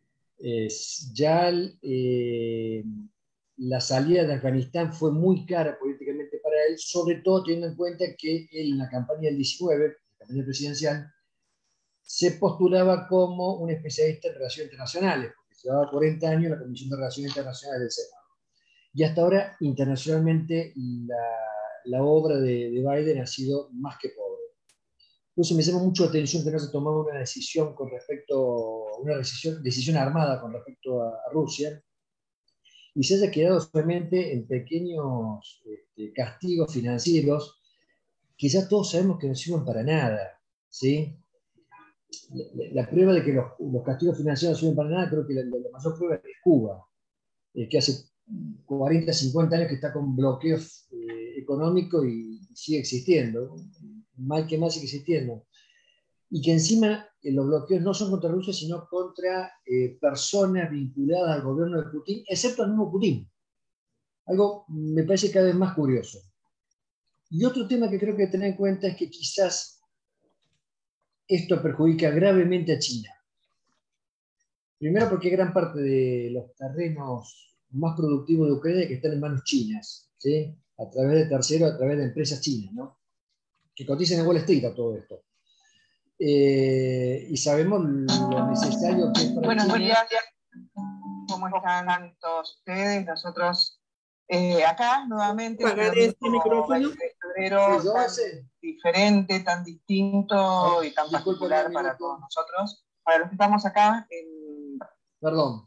La salida de Afganistán fue muy cara políticamente para él, sobre todo teniendo en cuenta que él en la campaña del 19, la campaña presidencial, se postulaba como un especialista en relaciones internacionales, porque llevaba 40 años en la Comisión de Relaciones Internacionales del Senado. Y hasta ahora, internacionalmente, la obra de Biden ha sido más que pobre. Entonces me llama mucho la atención que no se tomado una decisión decisión armada con respecto a Rusia, y se haya quedado solamente en pequeños castigos financieros que ya todos sabemos que no sirven para nada, ¿sí? La prueba de que los castigos financieros no sirven para nada, creo que la mayor prueba es Cuba, que hace 40, 50 años que está con bloqueos económicos y sigue existiendo, mal que mal sigue existiendo. Y que encima los bloqueos no son contra Rusia, sino contra personas vinculadas al gobierno de Putin, excepto al mismo Putin. Algo me parece cada vez más curioso. Y otro tema que creo que hay que tener en cuenta es que quizás esto perjudica gravemente a China. Primero porque gran parte de los terrenos más productivos de Ucrania que están en manos chinas, ¿sí? A través de terceros, a través de empresas chinas, ¿no? Que cotizan en Wall Street a todo esto. Y sabemos lo necesario que es para Buenos China. días, ¿cómo están todos ustedes? Nosotros acá nuevamente Pagar este micrófono. febrero tan diferente, tan distinto y tan particular para todos nosotros. Para los que estamos acá en... Perdón.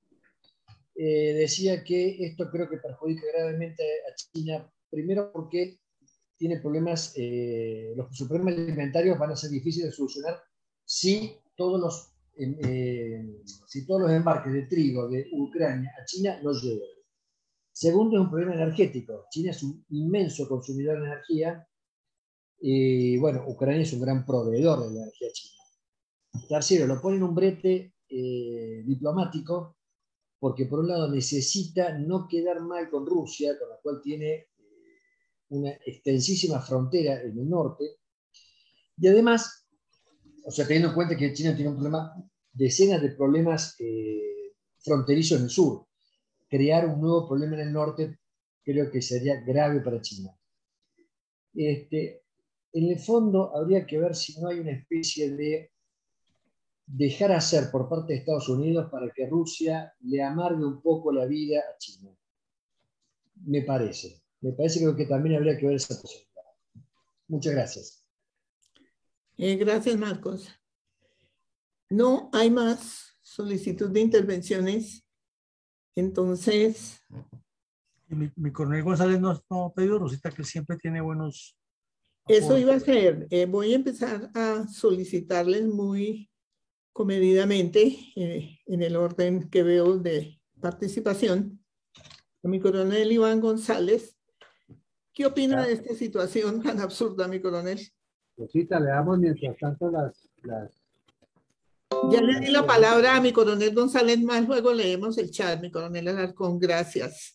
Decía que esto creo que perjudica gravemente a China, primero porque tiene problemas, sus problemas alimentarios van a ser difíciles de solucionar si todos los embarques de trigo de Ucrania a China no llegan. Segundo, es un problema energético. China es un inmenso consumidor de energía y, bueno, Ucrania es un gran proveedor de la energía china. Tercero, lo pone en un brete diplomático porque, por un lado, necesita no quedar mal con Rusia, con la cual tiene una extensísima frontera en el norte, y además, o sea, teniendo en cuenta que China tiene un problema, decenas de problemas fronterizos en el sur, crear un nuevo problema en el norte creo que sería grave para China. En el fondo, habría que ver si no hay una especie de dejar hacer por parte de Estados Unidos para que Rusia le amargue un poco la vida a China. Me parece que también habría que ver esa posibilidad. Muchas gracias. Gracias, Marcos. No hay más solicitud de intervenciones. Entonces... Mi coronel González no ha pedido, Rosita, que siempre tiene buenos aportes. Eso iba a ser. Voy a empezar a solicitarles muy comedidamente, en el orden que veo de participación, a mi coronel Iván González. ¿Qué opina de esta situación tan absurda, mi coronel? Rosita, le damos mientras tanto las... Ya le di la palabra a mi coronel González, más luego leemos el chat, mi coronel Alarcón, gracias.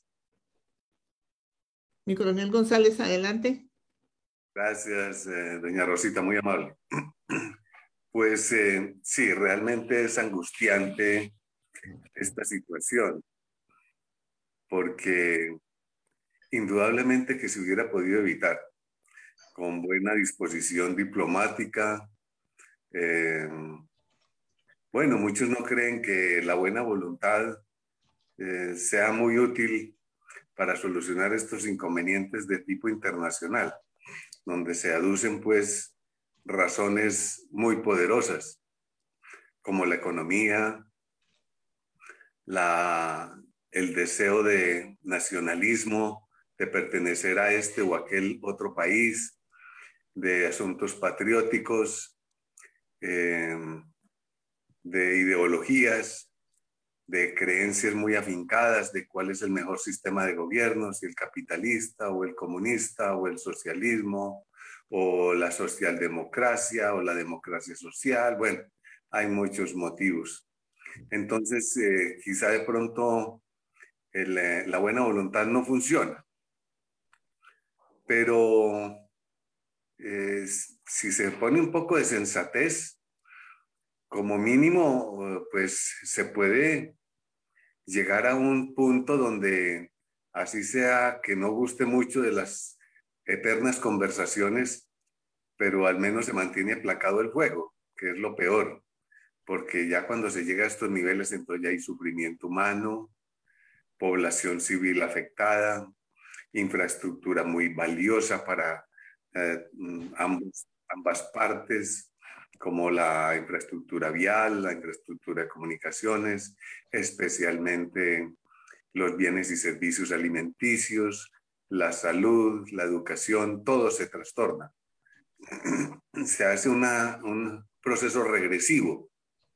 Mi coronel González, adelante. Gracias, doña Rosita, muy amable. Pues sí, realmente es angustiante esta situación, porque indudablemente que se hubiera podido evitar con buena disposición diplomática. Bueno, muchos no creen que la buena voluntad sea muy útil para solucionar estos inconvenientes de tipo internacional, donde se aducen pues razones muy poderosas, como la economía, el deseo de nacionalismo, de pertenecer a este o aquel otro país, de asuntos patrióticos, de ideologías, de creencias muy afincadas de cuál es el mejor sistema de gobierno, si el capitalista o el comunista o el socialismo o la socialdemocracia o la democracia social. Bueno, hay muchos motivos. Entonces, quizá de pronto la buena voluntad no funciona. Pero si se pone un poco de sensatez, como mínimo, pues se puede llegar a un punto donde, así sea que no guste mucho de las eternas conversaciones, pero al menos se mantiene aplacado el fuego, que es lo peor, porque ya cuando se llega a estos niveles, entonces ya hay sufrimiento humano, población civil afectada, infraestructura muy valiosa para ambas partes, como la infraestructura vial, la infraestructura de comunicaciones, especialmente los bienes y servicios alimenticios, la salud, la educación, todo se trastorna. Se hace un proceso regresivo.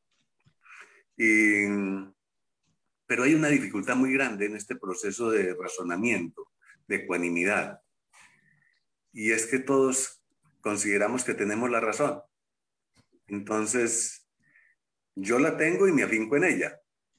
Pero hay una dificultad muy grande en este proceso de razonamiento, de ecuanimidad. Y es que todos consideramos que tenemos la razón. Entonces, yo la tengo y me afinco en ella.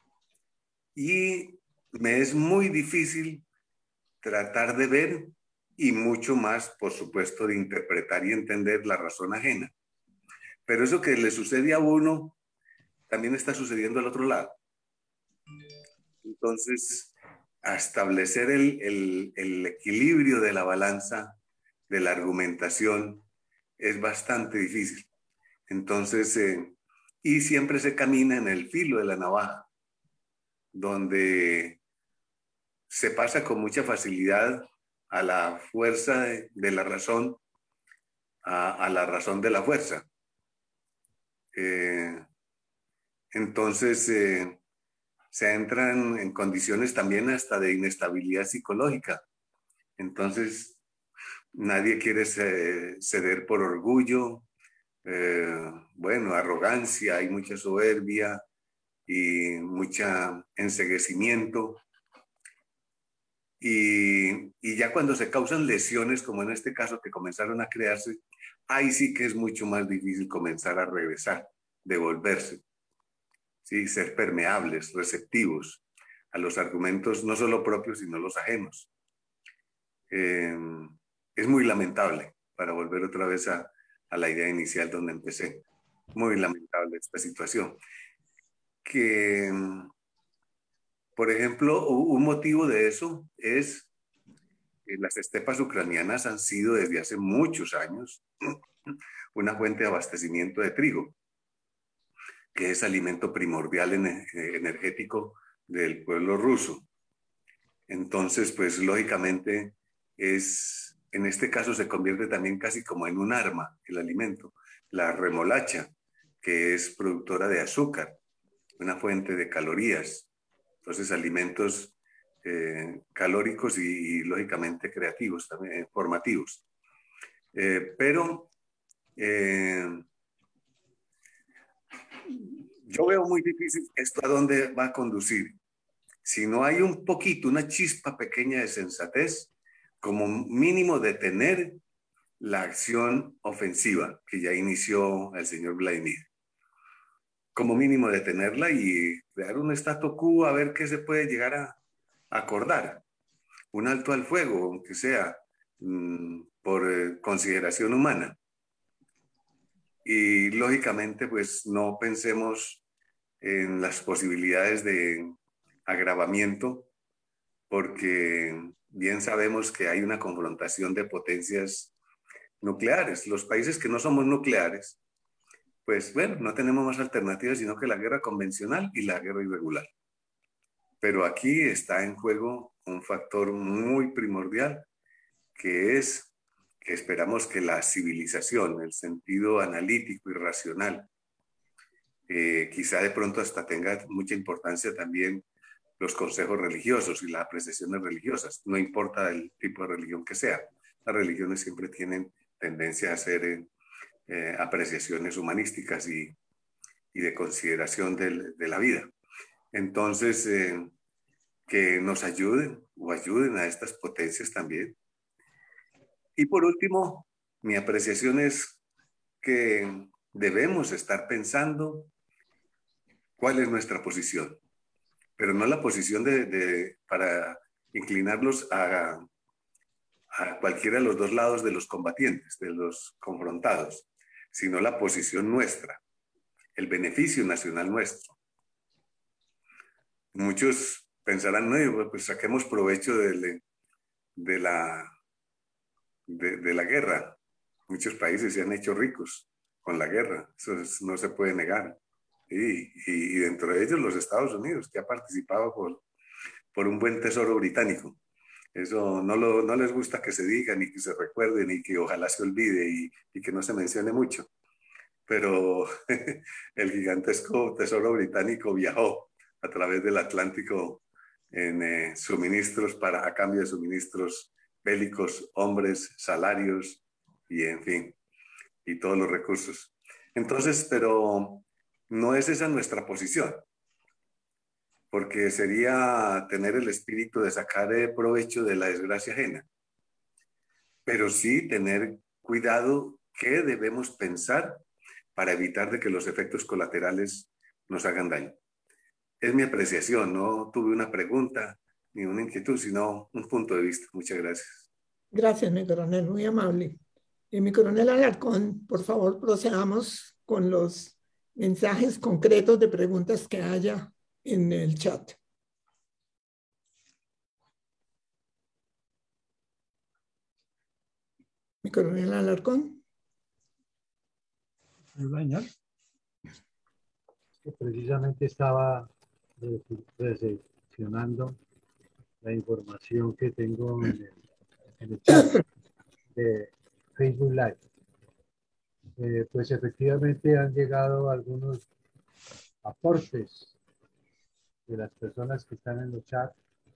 Y me es muy difícil tratar de ver y mucho más, por supuesto, de interpretar y entender la razón ajena. Pero eso que le sucede a uno, también está sucediendo al otro lado. Entonces, a establecer el equilibrio de la balanza de la argumentación es bastante difícil. Entonces, y siempre se camina en el filo de la navaja, donde se pasa con mucha facilidad a la fuerza de la razón, a la razón de la fuerza. Entonces, se entran en condiciones también hasta de inestabilidad psicológica. Entonces, nadie quiere ceder por orgullo, bueno, arrogancia, hay mucha soberbia y mucho enceguecimiento. Y ya cuando se causan lesiones, como en este caso que comenzaron a crearse, ahí sí que es mucho más difícil comenzar a regresar, devolverse, ¿sí? Ser permeables, receptivos a los argumentos no solo propios, sino los ajenos. Es muy lamentable, para volver otra vez a la idea inicial donde empecé, muy lamentable esta situación. Que, por ejemplo, un motivo de eso es que las estepas ucranianas han sido desde hace muchos años una fuente de abastecimiento de trigo, que es alimento primordial energético del pueblo ruso. Entonces, pues lógicamente en este caso se convierte también casi como en un arma el alimento. La remolacha, que es productora de azúcar, una fuente de calorías. Entonces, alimentos calóricos y lógicamente creativos, también formativos. Pero yo veo muy difícil esto a dónde va a conducir. Si no hay un poquito, una chispa pequeña de sensatez, como mínimo detener la acción ofensiva que ya inició el señor Vladimir. Como mínimo detenerla y crear un statu quo a ver qué se puede llegar a acordar. Un alto al fuego, aunque sea por consideración humana. Y lógicamente, pues no pensemos en las posibilidades de agravamiento, porque bien sabemos que hay una confrontación de potencias nucleares. Los países que no somos nucleares, pues bueno, no tenemos más alternativas sino que la guerra convencional y la guerra irregular. Pero aquí está en juego un factor muy primordial, que es que esperamos que la civilización, el sentido analítico y racional, quizá de pronto hasta tenga mucha importancia también los consejos religiosos y las apreciaciones religiosas, no importa el tipo de religión que sea. Las religiones siempre tienen tendencia a hacer apreciaciones humanísticas y de consideración de la vida. Entonces, que nos ayuden o ayuden a estas potencias también. Y por último, mi apreciación es que debemos estar pensando cuál es nuestra posición, pero no la posición para inclinarlos a cualquiera de los dos lados de los combatientes, de los confrontados, sino la posición nuestra, el beneficio nacional nuestro. Muchos pensarán, no, pues saquemos provecho de la guerra. Muchos países se han hecho ricos con la guerra, eso no se puede negar. Y dentro de ellos los Estados Unidos, que ha participado por un buen tesoro británico. Eso no les gusta que se diga, ni que se recuerde, ni que ojalá se olvide y que no se mencione mucho. Pero el gigantesco tesoro británico viajó a través del Atlántico en suministros a cambio de suministros bélicos, hombres, salarios y en fin, y todos los recursos. Entonces, pero no es esa nuestra posición, porque sería tener el espíritu de sacar provecho de la desgracia ajena, pero sí tener cuidado qué debemos pensar para evitar de que los efectos colaterales nos hagan daño. Es mi apreciación, no tuve una pregunta ni una inquietud, sino un punto de vista. Muchas gracias. Gracias, mi coronel, muy amable. Mi coronel Alarcón, por favor, procedamos con los mensajes concretos de preguntas que haya en el chat. Mi coronel Alarcón. Precisamente estaba recepcionando la información que tengo en el chat de Facebook Live. Pues efectivamente han llegado algunos aportes de las personas que están en los chats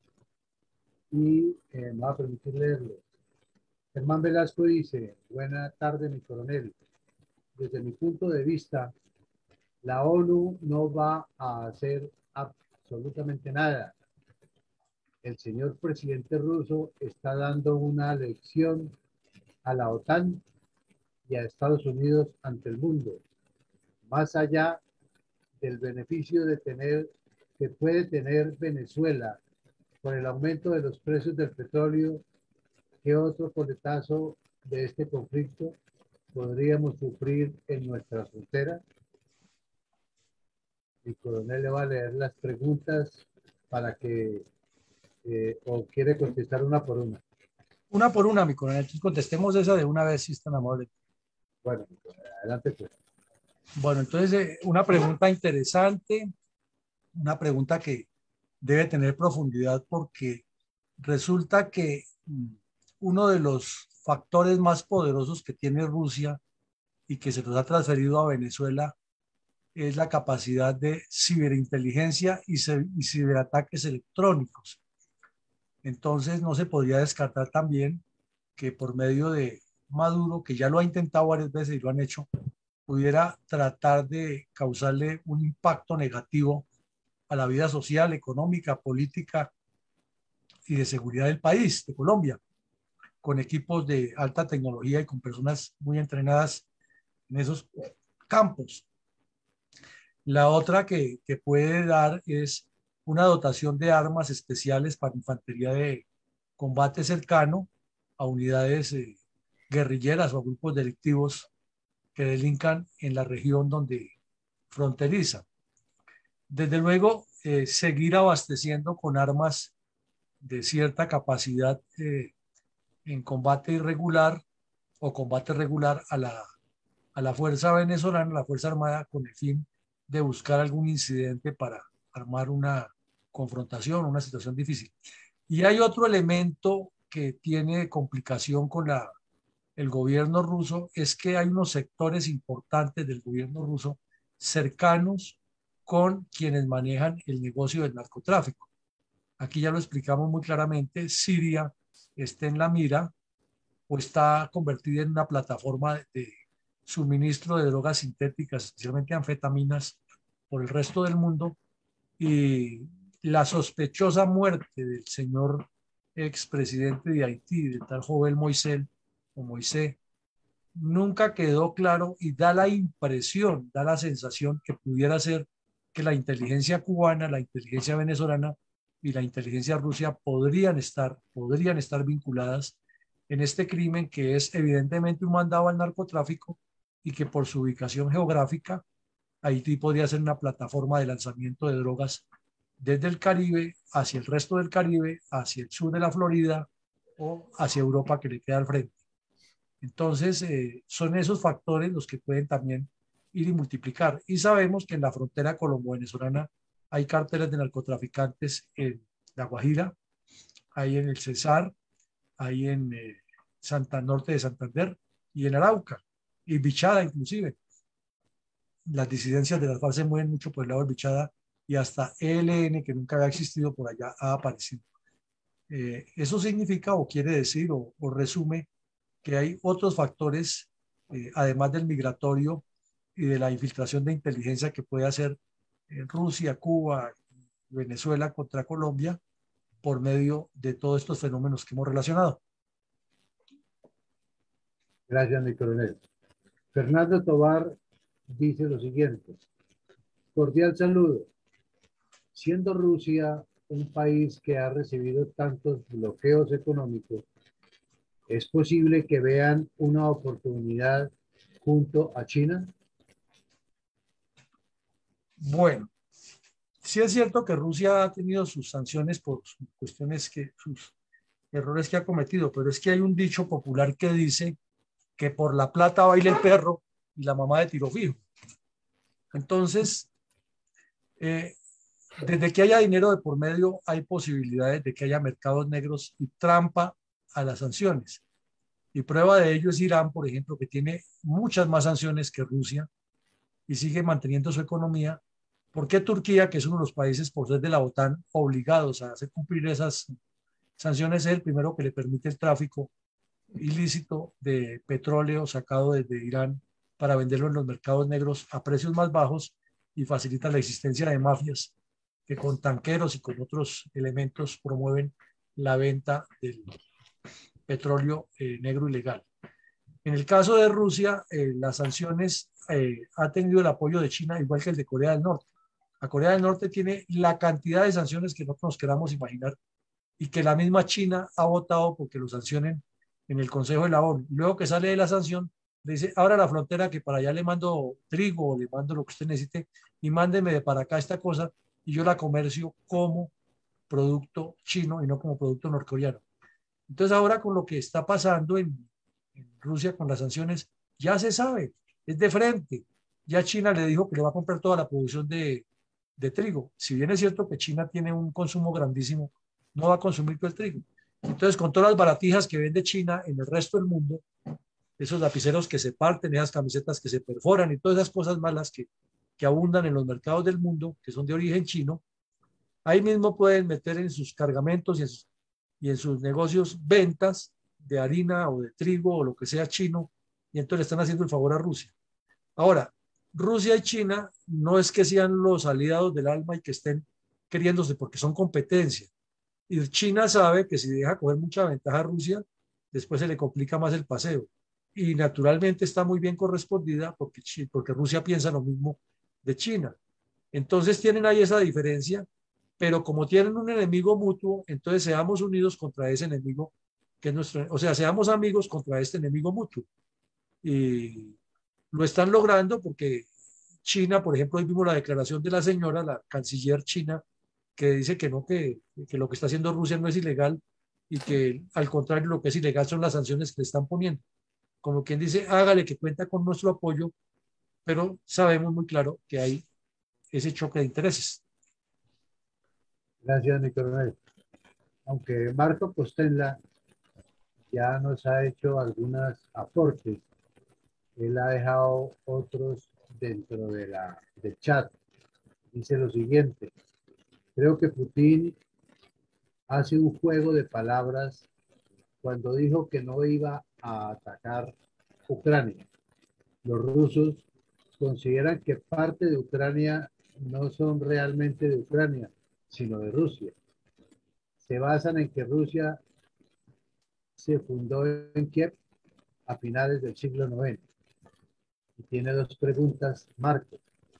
y me va a permitir leerlos. Germán Velasco dice: buena tarde, mi coronel. Desde mi punto de vista, la ONU no va a hacer absolutamente nada. El señor presidente ruso está dando una lección a la OTAN y a Estados Unidos ante el mundo, más allá del beneficio que puede tener Venezuela por el aumento de los precios del petróleo. ¿Qué otro coletazo de este conflicto podríamos sufrir en nuestra frontera? El coronel le va a leer las preguntas para que, o quiere contestar una por una. Una por una, mi coronel. Entonces contestemos esa de una vez, si es tan amable. Bueno, adelante pues. Bueno, entonces una pregunta interesante, una pregunta que debe tener profundidad, porque resulta que uno de los factores más poderosos que tiene Rusia y que se los ha transferido a Venezuela es la capacidad de ciberinteligencia y ciberataques electrónicos. Entonces no se podría descartar también que por medio de Maduro, que ya lo ha intentado varias veces y lo han hecho, pudiera tratar de causarle un impacto negativo a la vida social, económica, política y de seguridad del país, de Colombia, con equipos de alta tecnología y con personas muy entrenadas en esos campos. La otra que puede dar es una dotación de armas especiales para infantería de combate cercano a unidades guerrilleras o grupos delictivos que delincan en la región donde fronteriza. Desde luego, seguir abasteciendo con armas de cierta capacidad en combate irregular o combate regular a la fuerza venezolana, la Fuerza Armada, con el fin de buscar algún incidente para armar una confrontación, una situación difícil. Y hay otro elemento que tiene complicación con el gobierno ruso, es que hay unos sectores importantes del gobierno ruso cercanos con quienes manejan el negocio del narcotráfico. Aquí ya lo explicamos muy claramente, Siria está en la mira o está convertida en una plataforma de suministro de drogas sintéticas, especialmente anfetaminas, por el resto del mundo, y la sospechosa muerte del señor expresidente de Haití, del tal Jovenel Moïse, o Moisés, nunca quedó claro y da la impresión, da la sensación que pudiera ser que la inteligencia cubana, la inteligencia venezolana y la inteligencia rusa podrían estar vinculadas en este crimen, que es evidentemente un mandado al narcotráfico y que por su ubicación geográfica, Haití podría ser una plataforma de lanzamiento de drogas desde el Caribe hacia el resto del Caribe, hacia el sur de la Florida o hacia Europa, que le queda al frente. Entonces, son esos factores los que pueden también ir y multiplicar. Y sabemos que en la frontera colombo-venezolana hay cárteles de narcotraficantes en La Guajira, hay en el Cesar, hay en norte de Santander y en Arauca, y Bichada inclusive. Las disidencias de las FARC se mueven mucho por el lado de Bichada, y hasta ELN, que nunca había existido por allá, ha aparecido. Eso significa o quiere decir o resume que hay otros factores, además del migratorio y de la infiltración de inteligencia que puede hacer Rusia, Cuba, Venezuela contra Colombia por medio de todos estos fenómenos que hemos relacionado. Gracias, mi coronel. Fernando Tobar dice lo siguiente: cordial saludo. Siendo Rusia un país que ha recibido tantos bloqueos económicos, ¿es posible que vean una oportunidad junto a China? Bueno, sí es cierto que Rusia ha tenido sus sanciones por cuestiones sus errores que ha cometido, pero es que hay un dicho popular que dice que por la plata baile el perro y la mamá de tiro fijo. Entonces, desde que haya dinero de por medio, hay posibilidades de que haya mercados negros y trampa a las sanciones. Y prueba de ello es Irán, por ejemplo, que tiene muchas más sanciones que Rusia y sigue manteniendo su economía. ¿Por qué Turquía, que es uno de los países por ser de la OTAN obligados a hacer cumplir esas sanciones, es el primero que le permite el tráfico ilícito de petróleo sacado desde Irán para venderlo en los mercados negros a precios más bajos y facilita la existencia de mafias que con tanqueros y con otros elementos promueven la venta del petróleo negro ilegal? En el caso de Rusia, las sanciones ha tenido el apoyo de China, igual que el de Corea del Norte. La Corea del Norte tiene la cantidad de sanciones que nosotros nos queramos imaginar y que la misma China ha votado porque lo sancionen en el Consejo de la ONU. Luego que sale de la sanción, le dice, abra la frontera que para allá le mando trigo o le mando lo que usted necesite y mándeme de para acá esta cosa y yo la comercio como producto chino y no como producto norcoreano. Entonces ahora con lo que está pasando en Rusia con las sanciones, ya se sabe, es de frente. Ya China le dijo que le va a comprar toda la producción de trigo. Si bien es cierto que China tiene un consumo grandísimo, no va a consumir todo el trigo. Entonces, con todas las baratijas que vende China en el resto del mundo, esos lapiceros que se parten, esas camisetas que se perforan y todas esas cosas malas que abundan en los mercados del mundo, que son de origen chino, ahí mismo pueden meter en sus cargamentos y en sus negocios ventas de harina o de trigo o lo que sea chino, y entonces le están haciendo el favor a Rusia. Ahora, Rusia y China no es que sean los aliados del alma y que estén queriéndose porque son competencia. Y China sabe que si deja coger mucha ventaja a Rusia, después se le complica más el paseo. Y naturalmente está muy bien correspondida porque Rusia piensa lo mismo de China. Entonces tienen ahí esa diferencia, pero como tienen un enemigo mutuo, entonces seamos unidos contra ese enemigo que es nuestro, o sea, seamos amigos contra este enemigo mutuo. Y lo están logrando porque China, por ejemplo, hoy vimos la declaración de la señora, la canciller china, que dice que no, que lo que está haciendo Rusia no es ilegal y que al contrario lo que es ilegal son las sanciones que le están poniendo. Como quien dice, hágale que cuenta con nuestro apoyo, pero sabemos muy claro que hay ese choque de intereses. Gracias, mi coronel. Aunque Marco Postella ya nos ha hecho algunos aportes, él ha dejado otros dentro del chat. Dice lo siguiente: creo que Putin hace un juego de palabras cuando dijo que no iba a atacar Ucrania. Los rusos consideran que parte de Ucrania no son realmente de Ucrania, sino de Rusia. Se basan en que Rusia se fundó en Kiev a finales del siglo IX. Y tiene dos preguntas, Marco.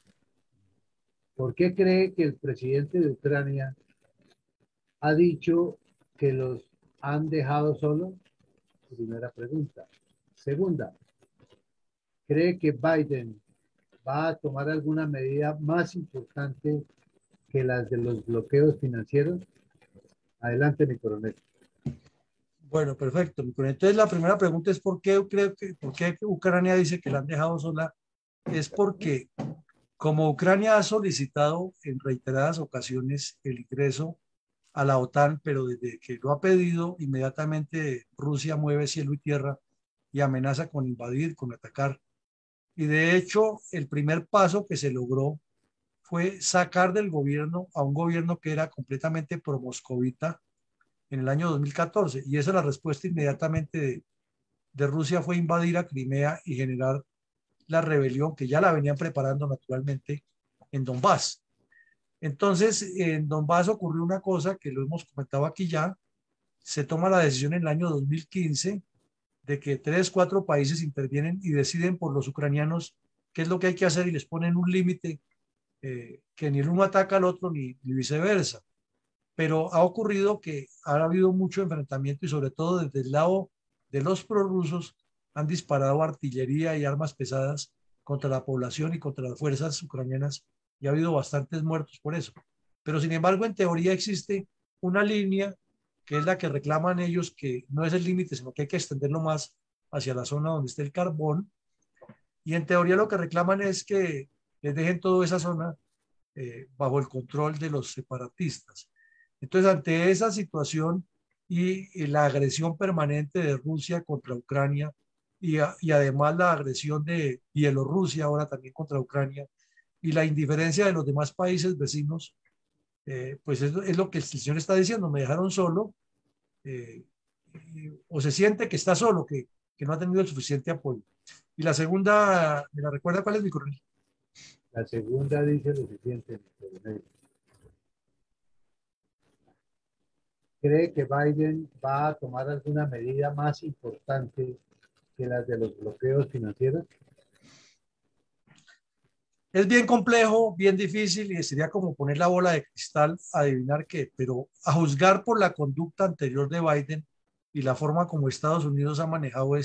¿Por qué cree que el presidente de Ucrania ha dicho que los han dejado solos? Primera pregunta. Segunda, ¿cree que Biden va a tomar alguna medida más importante que las de los bloqueos financieros? Adelante, mi coronel. Bueno, perfecto. Entonces la primera pregunta es ¿por qué Ucrania dice que la han dejado sola? Es porque como Ucrania ha solicitado en reiteradas ocasiones el ingreso a la OTAN, pero desde que lo ha pedido, inmediatamente Rusia mueve cielo y tierra y amenaza con invadir, con atacar. Y de hecho, el primer paso que se logró fue sacar del gobierno a un gobierno que era completamente pro-moscovita en el año 2014. Y esa es la respuesta inmediatamente de Rusia, fue invadir a Crimea y generar la rebelión que ya la venían preparando naturalmente en Donbass. Entonces, en Donbass ocurrió una cosa que lo hemos comentado aquí ya, se toma la decisión en el año 2015 de que 3, 4 países intervienen y deciden por los ucranianos qué es lo que hay que hacer y les ponen un límite que ni el uno ataca al otro ni viceversa. Pero ha ocurrido que ha habido mucho enfrentamiento y sobre todo desde el lado de los prorrusos han disparado artillería y armas pesadas contra la población y contra las fuerzas ucranianas y ha habido bastantes muertos por eso. Pero sin embargo, en teoría existe una línea que es la que reclaman ellos, que no es el límite, sino que hay que extenderlo más hacia la zona donde esté el carbón, y en teoría lo que reclaman es que les dejen toda esa zona bajo el control de los separatistas. Entonces, ante esa situación y la agresión permanente de Rusia contra Ucrania y además la agresión de Bielorrusia ahora también contra Ucrania y la indiferencia de los demás países vecinos, pues es lo que el señor está diciendo, me dejaron solo, eh, o se siente que está solo, que no ha tenido el suficiente apoyo. Y la segunda, ¿me la recuerda cuál es, mi coronel? La segunda dice lo siguiente, ¿cree que Biden va a tomar alguna medida más importante que las de los bloqueos financieros? Es bien complejo, bien difícil y sería como poner la bola de cristal a adivinar qué, pero a juzgar por la conducta anterior de Biden y la forma como Estados Unidos ha manejado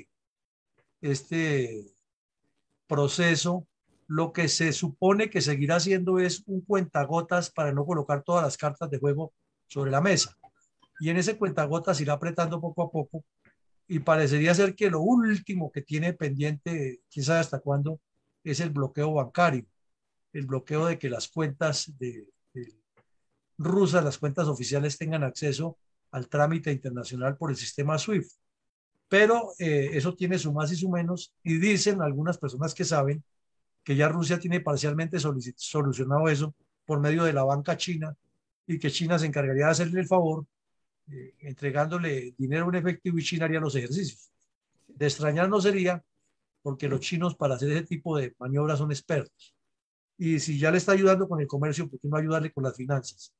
este proceso, lo que se supone que seguirá haciendo es un cuentagotas para no colocar todas las cartas de juego sobre la mesa. Y en ese cuentagotas irá apretando poco a poco y parecería ser que lo último que tiene pendiente, quién sabe hasta cuándo, es el bloqueo bancario, el bloqueo de que las cuentas de rusas, las cuentas oficiales tengan acceso al trámite internacional por el sistema SWIFT. Pero eso tiene su más y su menos y dicen algunas personas que saben que ya Rusia tiene parcialmente solucionado eso por medio de la banca china y que China se encargaría de hacerle el favor entregándole dinero en efectivo y China haría los ejercicios. De extrañar no sería porque los chinos para hacer ese tipo de maniobras son expertos. Y si ya le está ayudando con el comercio, ¿por qué no ayudarle con las finanzas?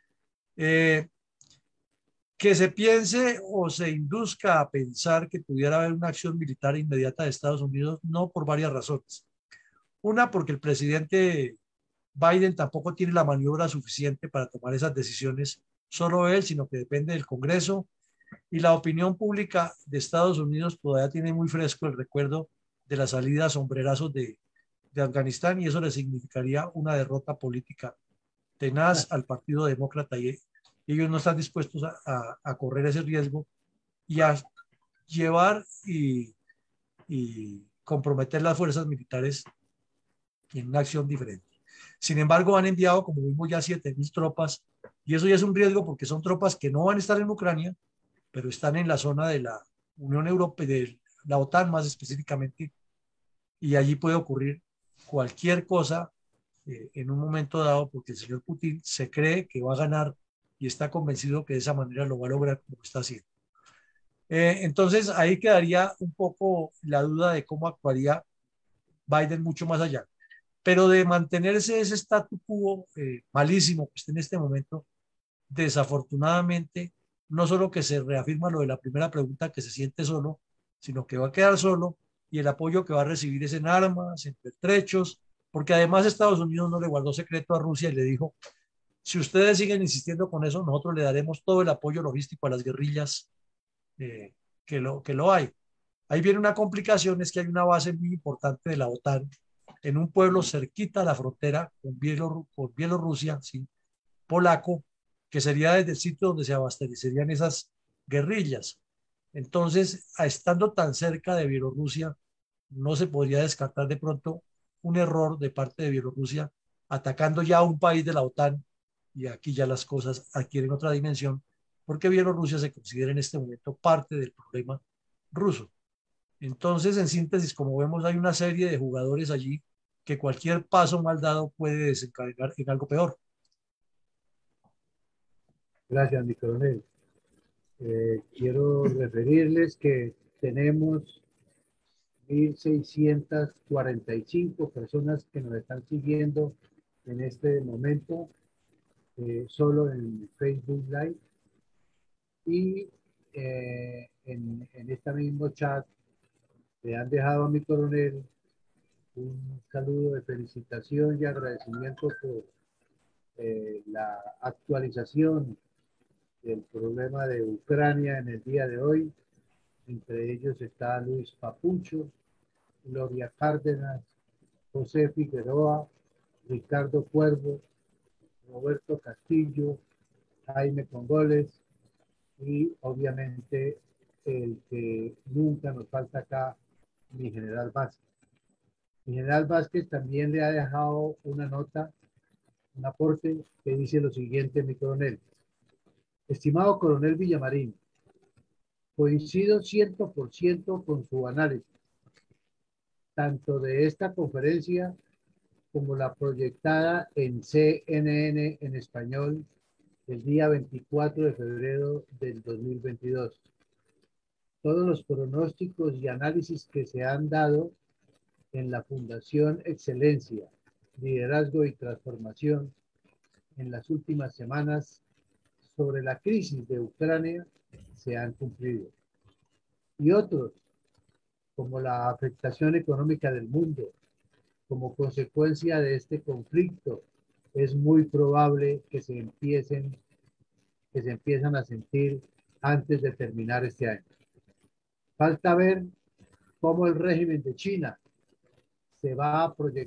Que se piense o se induzca a pensar que pudiera haber una acción militar inmediata de Estados Unidos, no por varias razones. Una, porque el presidente Biden tampoco tiene la maniobra suficiente para tomar esas decisiones, solo él, sino que depende del Congreso y la opinión pública de Estados Unidos todavía tiene muy fresco el recuerdo de la salida a sombrerazos de Afganistán y eso le significaría una derrota política tenaz al Partido Demócrata y ellos no están dispuestos a correr ese riesgo y a llevar y comprometer las fuerzas militares en una acción diferente. Sin embargo, han enviado, como vimos ya, 7.000 tropas y eso ya es un riesgo porque son tropas que no van a estar en Ucrania, pero están en la zona de la Unión Europea, de la OTAN más específicamente, y allí puede ocurrir cualquier cosa en un momento dado, porque el señor Putin se cree que va a ganar y está convencido que de esa manera lo va a lograr como está haciendo. Entonces ahí quedaría un poco la duda de cómo actuaría Biden mucho más allá. Pero de mantenerse ese statu quo malísimo que está en este momento, desafortunadamente, no solo que se reafirma lo de la primera pregunta, que se siente solo, sino que va a quedar solo y el apoyo que va a recibir es en armas, en pertrechos, porque además Estados Unidos no le guardó secreto a Rusia y le dijo, si ustedes siguen insistiendo con eso, nosotros le daremos todo el apoyo logístico a las guerrillas que lo hay. Ahí viene una complicación, es que hay una base muy importante de la OTAN en un pueblo cerquita a la frontera con Bielorrusia, ¿sí? Polaco, que sería desde el sitio donde se abastecerían esas guerrillas. Entonces, estando tan cerca de Bielorrusia, no se podría descartar de pronto un error de parte de Bielorrusia atacando ya a un país de la OTAN y aquí ya las cosas adquieren otra dimensión porque Bielorrusia se considera en este momento parte del problema ruso. Entonces, en síntesis, como vemos, hay una serie de jugadores allí que cualquier paso mal dado puede desencadenar en algo peor. Gracias, mi coronel. Quiero referirles que tenemos 1.645 personas que nos están siguiendo en este momento, solo en Facebook Live. Y en este mismo chat le han dejado a mi coronel un saludo de felicitación y agradecimiento por la actualización del problema de Ucrania en el día de hoy. Entre ellos está Luis Papucho, Gloria Cárdenas, José Figueroa, Ricardo Cuervo, Roberto Castillo, Jaime Congoles y obviamente el que nunca ahorita nos falta acá mi general Vázquez. Mi general Vázquez también le ha dejado una nota, un aporte que dice lo siguiente, mi coronel. Estimado coronel Villamarín, coincido 100% con su análisis, tanto de esta conferencia como la proyectada en CNN en español el día 24 de febrero del 2022. Todos los pronósticos y análisis que se han dado en la Fundación Excelencia, Liderazgo y Transformación en las últimas semanas sobre la crisis de Ucrania se han cumplido. Y otros, como la afectación económica del mundo, como consecuencia de este conflicto, es muy probable que se empiezan a sentir antes de terminar este año. Falta ver cómo el régimen de China se va a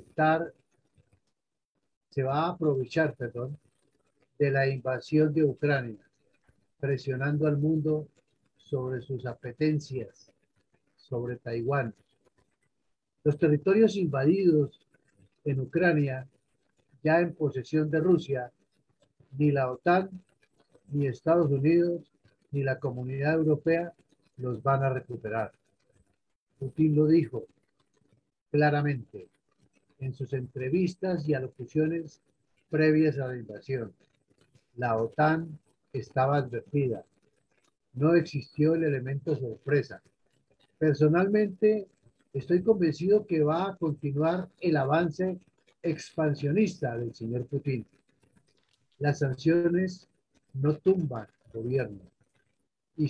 aprovechar, de la invasión de Ucrania, presionando al mundo sobre sus apetencias sobre Taiwán. Los territorios invadidos en Ucrania, ya en posesión de Rusia, ni la OTAN, ni Estados Unidos, ni la Comunidad Europea los van a recuperar. Putin lo dijo claramente en sus entrevistas y alocuciones previas a la invasión. La OTAN estaba advertida. No existió el elemento sorpresa. Personalmente, estoy convencido que va a continuar el avance expansionista del señor Putin. Las sanciones no tumban gobierno. Y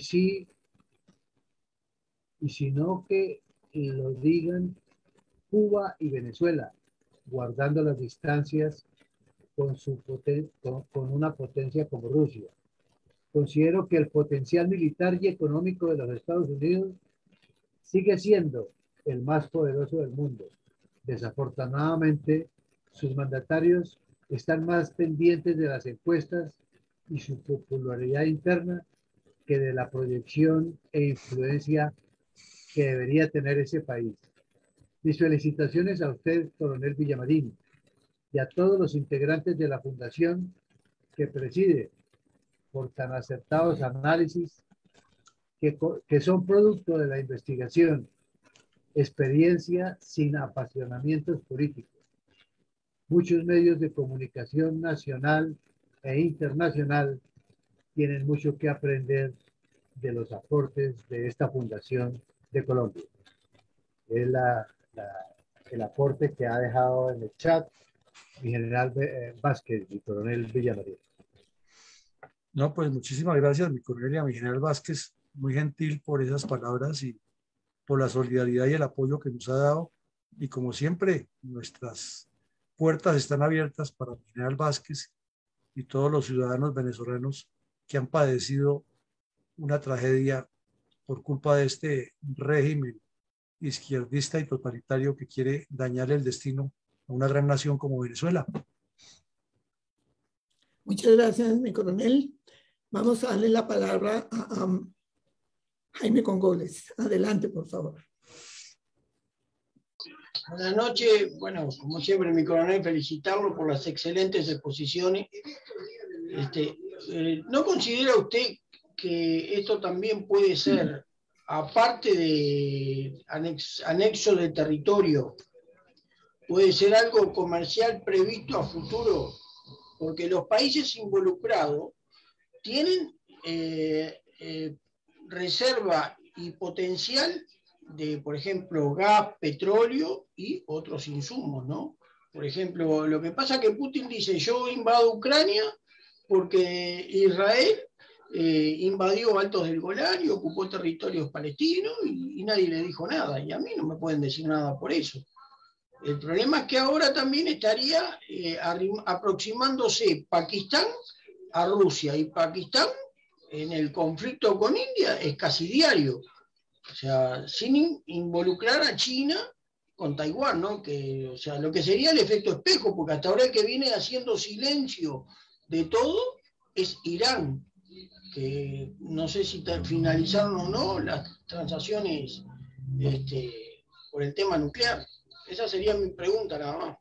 no que lo digan Cuba y Venezuela, guardando las distancias con una potencia como Rusia. Considero que el potencial militar y económico de los Estados Unidos sigue siendo el más poderoso del mundo. Desafortunadamente, sus mandatarios están más pendientes de las encuestas y su popularidad interna que de la proyección e influencia que debería tener ese país. Mis felicitaciones a usted, coronel Villamarín, y a todos los integrantes de la fundación que preside por tan acertados análisis que son producto de la investigación, experiencia sin apasionamientos políticos. Muchos medios de comunicación nacional e internacional tienen mucho que aprender de los aportes de esta Fundación de Colombia. Es el aporte que ha dejado en el chat mi general Vázquez, mi coronel Villamarín. No, pues muchísimas gracias, mi coronel, y a mi general Vázquez, muy gentil por esas palabras y por la solidaridad y el apoyo que nos ha dado. Y como siempre, nuestras puertas están abiertas para mi general Vázquez y todos los ciudadanos venezolanos que han padecido una tragedia por culpa de este régimen izquierdista y totalitario que quiere dañar el destino a una gran nación como Venezuela. Muchas gracias, mi coronel. Vamos a darle la palabra a Jaime Congoles. Adelante, por favor. Buenas noches. Bueno, como siempre, mi coronel, felicitarlo por las excelentes exposiciones. ¿No considera usted que esto también puede ser, aparte de anexo de territorio, puede ser algo comercial previsto a futuro? Porque los países involucrados tienen reserva y potencial de, por ejemplo, gas, petróleo y otros insumos, ¿no? Por ejemplo, lo que pasa es que Putin dice, yo invado Ucrania porque Israel invadió Altos del Golán y ocupó territorios palestinos y nadie le dijo nada, y a mí no me pueden decir nada por eso. El problema es que ahora también estaría aproximándose Pakistán a Rusia, y Pakistán en el conflicto con India es casi diario, o sea, sin involucrar a China con Taiwán, ¿no? O sea, lo que sería el efecto espejo, porque hasta ahora el que viene haciendo silencio de todo es Irán, que no sé si finalizaron o no las transacciones por el tema nuclear. Esa sería mi pregunta nada más.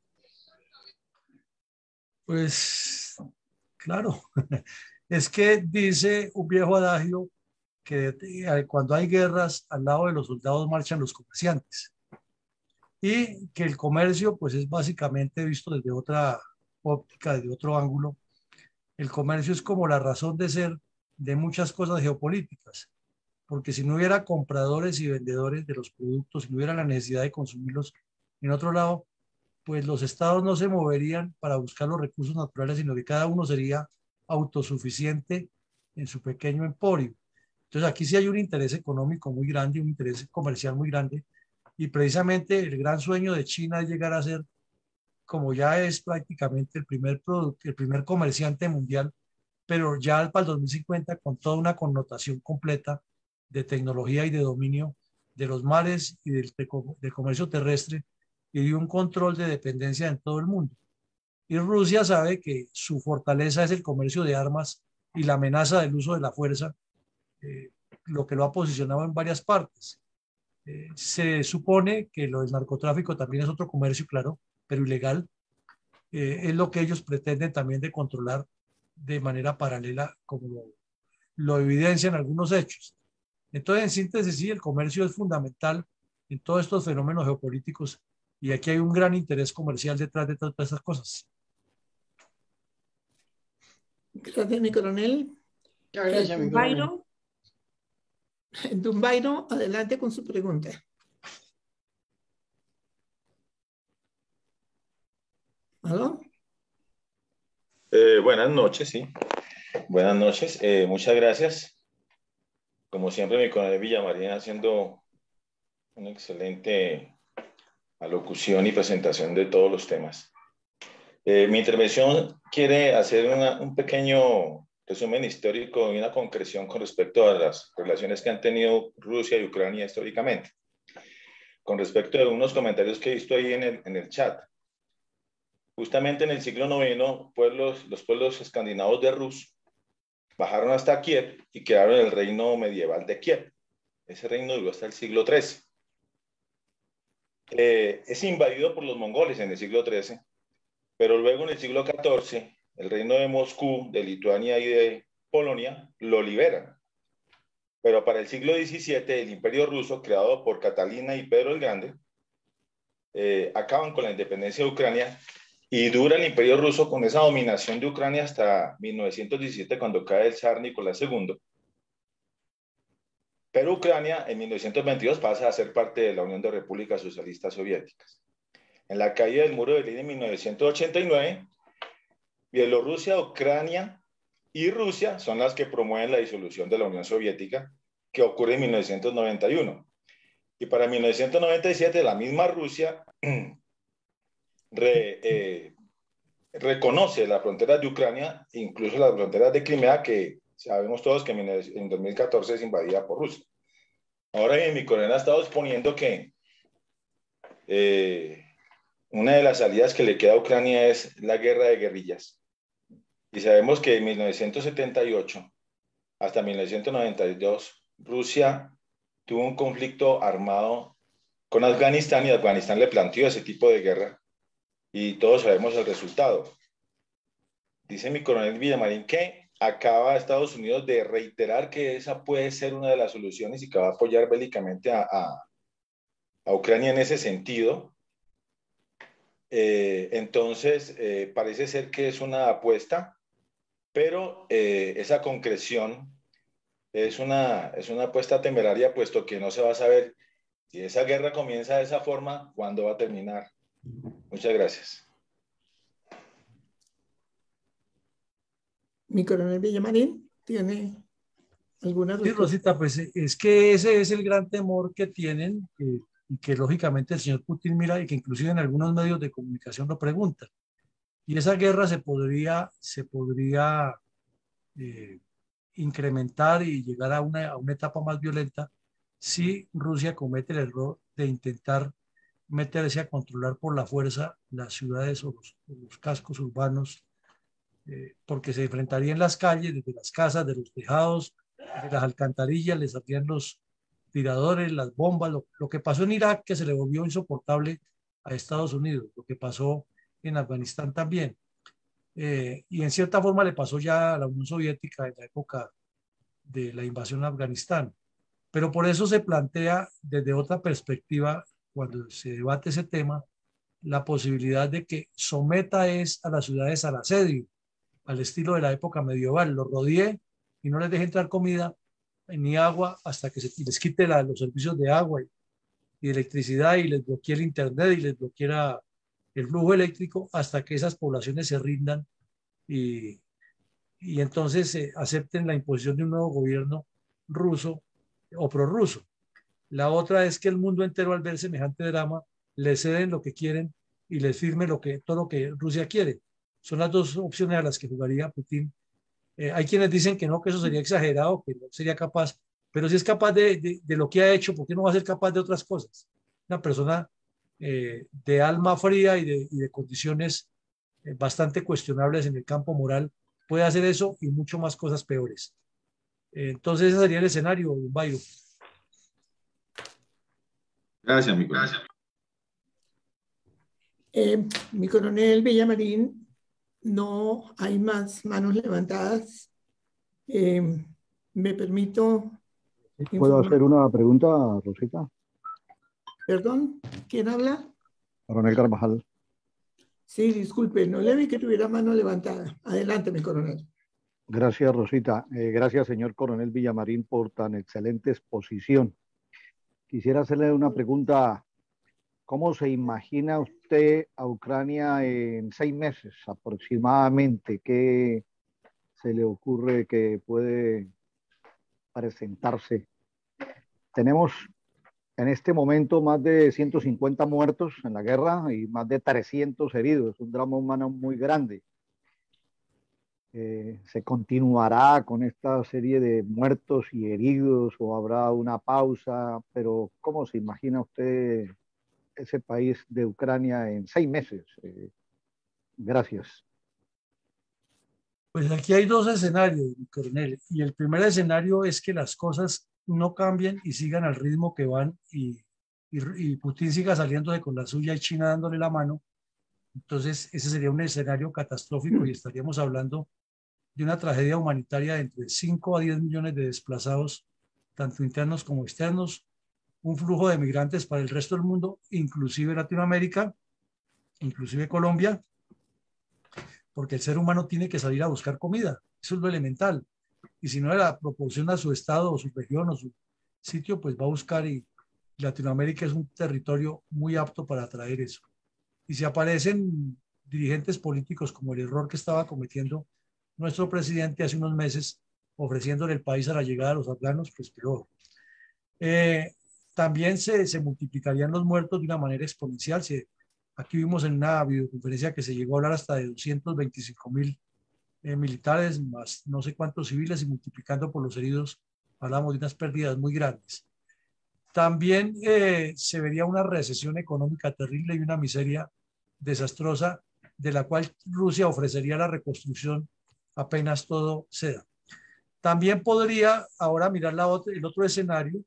Pues claro, es que dice un viejo adagio que cuando hay guerras, al lado de los soldados marchan los comerciantes. Y que el comercio, pues es básicamente visto desde otra óptica, desde otro ángulo. El comercio es como la razón de ser de muchas cosas geopolíticas, porque si no hubiera compradores y vendedores de los productos, si no hubiera la necesidad de consumirlos en otro lado, pues los estados no se moverían para buscar los recursos naturales, sino que cada uno sería autosuficiente en su pequeño emporio. Entonces aquí sí hay un interés económico muy grande, un interés comercial muy grande, y precisamente el gran sueño de China es llegar a ser, como ya es prácticamente el primer producto, el primer comerciante mundial, pero ya para el 2050 con toda una connotación completa de tecnología y de dominio de los mares y del comercio terrestre y de un control de dependencia en todo el mundo. Y Rusia sabe que su fortaleza es el comercio de armas y la amenaza del uso de la fuerza, eh, lo que lo ha posicionado en varias partes. Se supone que lo del narcotráfico también es otro comercio, claro, pero ilegal. Es lo que ellos pretenden también de controlar de manera paralela, como lo evidencian algunos hechos. Entonces, en síntesis, sí, el comercio es fundamental en todos estos fenómenos geopolíticos y aquí hay un gran interés comercial detrás de todas estas cosas. Gracias, mi coronel. Gracias, mi coronel. Dumbairo, adelante con su pregunta. ¿Aló? Buenas noches, sí. Buenas noches. Muchas gracias. Como siempre, mi coronel Villamarín haciendo una excelente alocución y presentación de todos los temas. Mi intervención quiere hacer un pequeño resumen histórico y una concreción con respecto a las relaciones que han tenido Rusia y Ucrania históricamente. Con respecto a unos comentarios que he visto ahí en el chat. Justamente en el siglo IX, los pueblos escandinavos de Rus bajaron hasta Kiev y crearon el reino medieval de Kiev. Ese reino duró hasta el siglo XIII. Es invadido por los mongoles en el siglo XIII, pero luego en el siglo XIV, el reino de Moscú, de Lituania y de Polonia lo liberan. Pero para el siglo XVII, el imperio ruso, creado por Catalina y Pedro el Grande, acaban con la independencia de Ucrania y dura el imperio ruso con esa dominación de Ucrania hasta 1917, cuando cae el zar Nicolás II. Pero Ucrania en 1922 pasa a ser parte de la Unión de Repúblicas Socialistas Soviéticas. En la caída del muro de Berlín en 1989, Bielorrusia, Ucrania y Rusia son las que promueven la disolución de la Unión Soviética, que ocurre en 1991. Y para 1997 la misma Rusia reconoce las fronteras de Ucrania, incluso las fronteras de Crimea, que sabemos todos que en 2014 es invadida por Rusia. Ahora bien, mi coronel ha estado exponiendo que una de las salidas que le queda a Ucrania es la guerra de guerrillas. Y sabemos que en 1978 hasta 1992 Rusia tuvo un conflicto armado con Afganistán y Afganistán le planteó ese tipo de guerra. Y todos sabemos el resultado. Dice mi coronel Villamarín que acaba Estados Unidos de reiterar que esa puede ser una de las soluciones y que va a apoyar bélicamente a Ucrania en ese sentido. Entonces, parece ser que es una apuesta, pero esa concreción es una apuesta temeraria, puesto que no se va a saber si esa guerra comienza de esa forma, cuándo va a terminar. Muchas gracias. Mi coronel Villamarín, ¿tiene alguna respuesta? Sí, Rosita, pues es que ese es el gran temor que tienen y que lógicamente el señor Putin mira y que inclusive en algunos medios de comunicación lo preguntan. Y esa guerra se podría incrementar y llegar a una etapa más violenta si Rusia comete el error de intentar meterse a controlar por la fuerza las ciudades o los cascos urbanos, porque se enfrentaría en las calles, desde las casas, de los tejados, de las alcantarillas, les saldrían tiradores, las bombas, lo que pasó en Irak, que se le volvió insoportable a Estados Unidos, lo que pasó en Afganistán también. Y en cierta forma le pasó ya a la Unión Soviética en la época de la invasión a Afganistán. Pero por eso se plantea desde otra perspectiva, cuando se debate ese tema, la posibilidad de que someta a las ciudades al asedio, al estilo de la época medieval, los rodee y no les deje entrar comida ni agua hasta que se les quite los servicios de agua y de electricidad y les bloquee el internet y les bloquee el flujo eléctrico hasta que esas poblaciones se rindan y, y entonces acepten la imposición de un nuevo gobierno ruso o prorruso. La otra es que el mundo entero, al ver semejante drama, le ceden lo que quieren y les firme todo lo que Rusia quiere. Son las dos opciones a las que jugaría Putin. Hay quienes dicen que no, que eso sería exagerado, que no sería capaz, pero si es capaz de lo que ha hecho, ¿por qué no va a ser capaz de otras cosas? Una persona de alma fría y de condiciones bastante cuestionables en el campo moral puede hacer eso y mucho más cosas peores. Entonces ese sería el escenario, Bayro. Gracias, mi coronel. Mi coronel Villamarín, no hay más manos levantadas. Me permito... ¿Puedo hacer una pregunta, Rosita? Perdón, ¿quién habla? Coronel Carvajal. Sí, disculpe, no le vi que tuviera mano levantada. Adelante, mi coronel. Gracias, Rosita. Gracias, señor coronel Villamarín, por tan excelente exposición. Quisiera hacerle una pregunta. ¿Cómo se imagina usted a Ucrania en 6 meses aproximadamente? ¿Qué se le ocurre que puede presentarse? Tenemos en este momento más de 150 muertos en la guerra y más de 300 heridos. Es un drama humano muy grande. ¿Se continuará con esta serie de muertos y heridos o habrá una pausa? Pero ¿cómo se imagina usted ese país de Ucrania en 6 meses? Gracias. Pues aquí hay dos escenarios, coronel, y el primer escenario es que las cosas no cambien y sigan al ritmo que van y Putin siga saliéndose con la suya y China dándole la mano. Entonces ese sería un escenario catastrófico y estaríamos hablando de una tragedia humanitaria de entre 5 a 10 millones de desplazados, tanto internos como externos, un flujo de migrantes para el resto del mundo, inclusive Latinoamérica, inclusive Colombia, porque el ser humano tiene que salir a buscar comida, eso es lo elemental, y si no la proporciona a su estado o su región o su sitio, pues va a buscar y Latinoamérica es un territorio muy apto para atraer eso. Y si aparecen dirigentes políticos como el error que estaba cometiendo nuestro presidente hace unos meses, ofreciéndole el país a la llegada de los afganos, pues peor. También se multiplicarían los muertos de una manera exponencial. Aquí vimos en una videoconferencia que se llegó a hablar hasta de 225.000 militares, más no sé cuántos civiles, y multiplicando por los heridos, hablamos de unas pérdidas muy grandes. También se vería una recesión económica terrible y una miseria desastrosa, de la cual Rusia ofrecería la reconstrucción apenas todo ceda. También podría ahora mirar el otro escenario,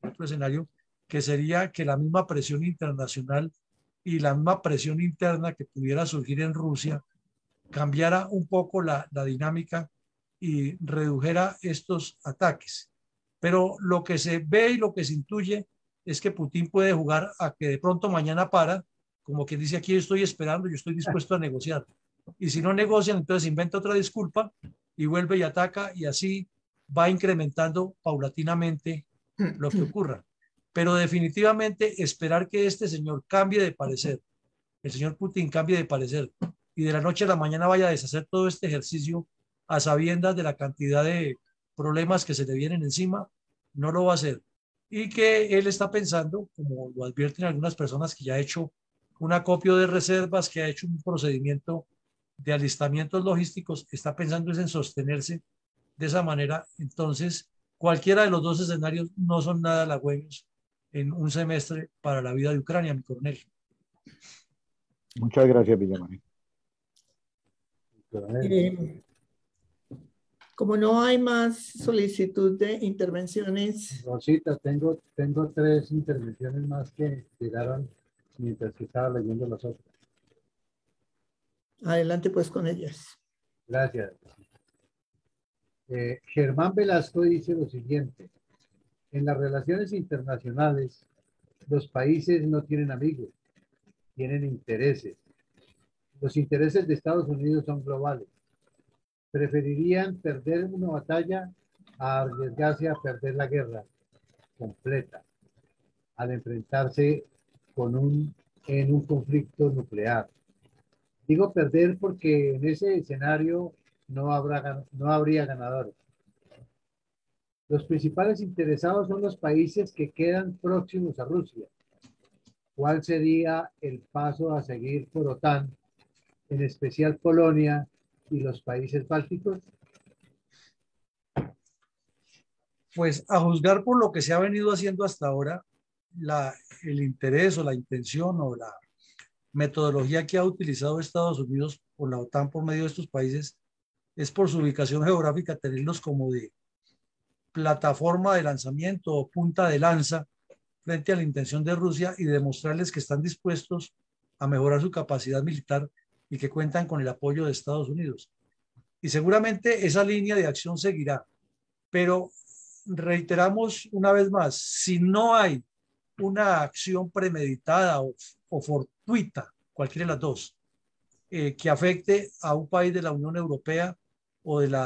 que sería que la misma presión internacional y la misma presión interna que pudiera surgir en Rusia cambiara un poco la dinámica y redujera estos ataques. Pero lo que se ve y lo que se intuye es que Putin puede jugar a que de pronto mañana para, como quien dice aquí estoy esperando, yo estoy dispuesto a negociar. Y si no negocian, entonces inventa otra disculpa y vuelve y ataca y así va incrementando paulatinamente lo que ocurra. Pero definitivamente esperar que este señor cambie de parecer, el señor Putin cambie de parecer y de la noche a la mañana vaya a deshacer todo este ejercicio a sabiendas de la cantidad de problemas que se le vienen encima, no lo va a hacer. Y que él está pensando, como lo advierten algunas personas, que ya ha hecho un acopio de reservas, que ha hecho un procedimiento de alistamientos logísticos, está pensando en sostenerse de esa manera. Entonces, cualquiera de los dos escenarios no son nada halagüeños en un semestre para la vida de Ucrania, mi coronel. Muchas gracias, Villamarín. Como no hay más solicitud de intervenciones. Rosita, tengo 3 intervenciones más que llegaron mientras que estaba leyendo las otras. Adelante pues con ellas. Gracias. Germán Velasco dice lo siguiente: en las relaciones internacionales, los países no tienen amigos, tienen intereses. Los intereses de Estados Unidos son globales. Preferirían perder una batalla a arriesgarse a perder la guerra completa al enfrentarse en un conflicto nuclear. Digo perder porque en ese escenario no habría ganadores. Los principales interesados son los países que quedan próximos a Rusia. ¿Cuál sería el paso a seguir por OTAN, en especial Polonia y los países bálticos? Pues a juzgar por lo que se ha venido haciendo hasta ahora, el interés o la intención o la metodología que ha utilizado Estados Unidos o la OTAN por medio de estos países es por su ubicación geográfica tenerlos como de plataforma de lanzamiento o punta de lanza frente a la intención de Rusia y demostrarles que están dispuestos a mejorar su capacidad militar y que cuentan con el apoyo de Estados Unidos. Y seguramente esa línea de acción seguirá, pero reiteramos una vez más, si no hay una acción premeditada o fortuita, cualquiera de las dos, que afecte a un país de la Unión Europea o de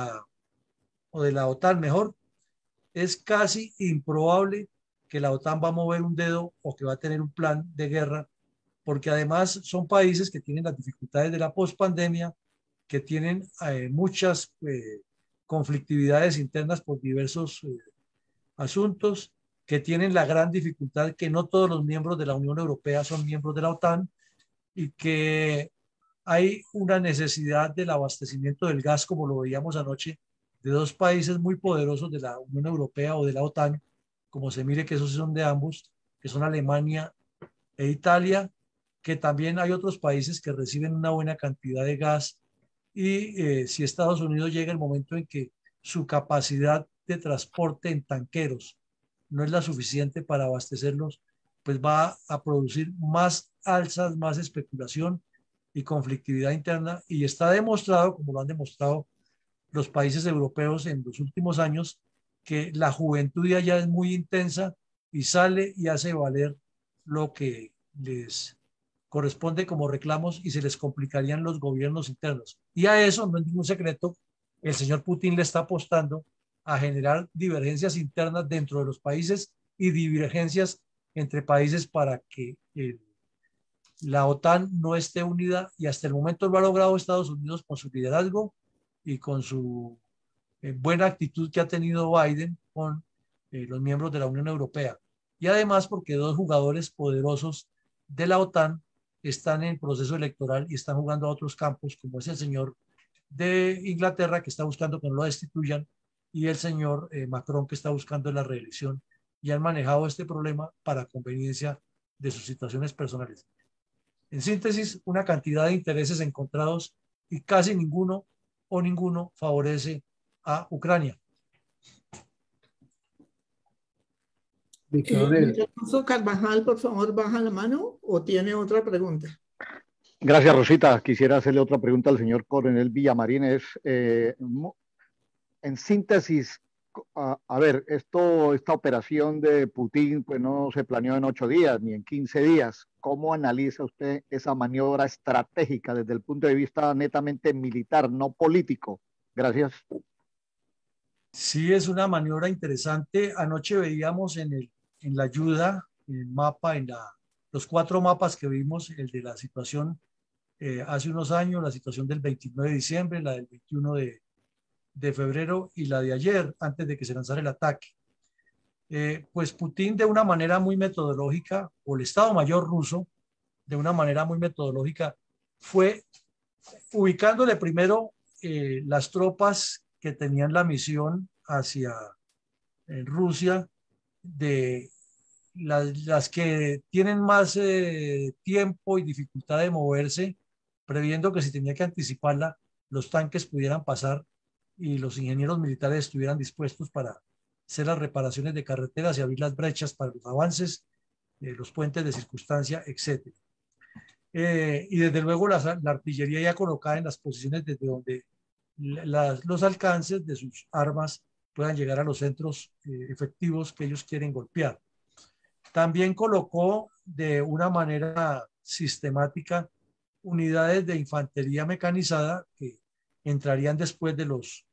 la OTAN mejor, es casi improbable que la OTAN va a mover un dedo o que va a tener un plan de guerra, porque además son países que tienen las dificultades de la pospandemia, que tienen muchas conflictividades internas por diversos asuntos, que tienen la gran dificultad que no todos los miembros de la Unión Europea son miembros de la OTAN y que hay una necesidad del abastecimiento del gas, como lo veíamos anoche, de 2 países muy poderosos de la Unión Europea o de la OTAN, como se mire que esos son de ambos, que son Alemania e Italia, que también hay otros países que reciben una buena cantidad de gas y si Estados Unidos llega el momento en que su capacidad de transporte en tanqueros no es la suficiente para abastecerlos, pues va a producir más alzas, más especulación y conflictividad interna, y está demostrado, como lo han demostrado los países europeos en los últimos años, que la juventud ya es muy intensa y sale y hace valer lo que les corresponde como reclamos y se les complicarían los gobiernos internos. Y a eso, no es ningún secreto, el señor Putin le está apostando a generar divergencias internas dentro de los países y divergencias entre países para que la OTAN no esté unida, y hasta el momento lo ha logrado Estados Unidos con su liderazgo y con su buena actitud que ha tenido Biden con los miembros de la Unión Europea. Y además porque 2 jugadores poderosos de la OTAN están en proceso electoral y están jugando a otros campos, como es el señor de Inglaterra, que está buscando que no lo destituyan, y el señor Macron, que está buscando la reelección, y han manejado este problema para conveniencia de sus situaciones personales. En síntesis, una cantidad de intereses encontrados y casi ninguno favorece a Ucrania. Alfonso Carvajal, por favor, baja la mano o tiene otra pregunta. Gracias, Rosita. Quisiera hacerle otra pregunta al señor Coronel Villamarín. En síntesis, a ver, esta operación de Putin pues no se planeó en 8 días ni en 15 días. ¿Cómo analiza usted esa maniobra estratégica desde el punto de vista netamente militar, no político? Gracias. Sí, es una maniobra interesante. Anoche veíamos en la ayuda, en el mapa, los 4 mapas que vimos, el de la situación hace unos años, la situación del 29 de diciembre, la del 21 de febrero y la de ayer, antes de que se lanzara el ataque. Pues Putin, de una manera muy metodológica, o el Estado Mayor ruso, de una manera muy metodológica, fue ubicándole primero las tropas que tenían la misión hacia Rusia, de las que tienen más tiempo y dificultad de moverse, previendo que si tenía que anticiparla, los tanques pudieran pasar y los ingenieros militares estuvieran dispuestos para hacer las reparaciones de carreteras y abrir las brechas para los avances, los puentes de circunstancia, etc. Y desde luego la artillería ya colocada en las posiciones desde donde los alcances de sus armas puedan llegar a los centros efectivos que ellos quieren golpear. También colocó de una manera sistemática unidades de infantería mecanizada que entrarían después de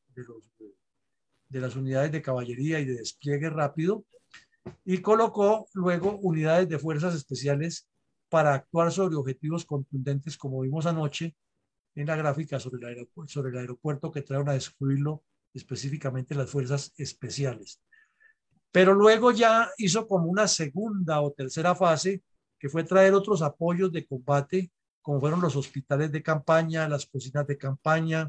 las unidades de caballería y de despliegue rápido, y colocó luego unidades de fuerzas especiales para actuar sobre objetivos contundentes, como vimos anoche en la gráfica sobre el aeropuerto que trajeron a destruirlo específicamente las fuerzas especiales. Pero luego ya hizo como una segunda o tercera fase, que fue traer otros apoyos de combate, como fueron los hospitales de campaña, las cocinas de campaña,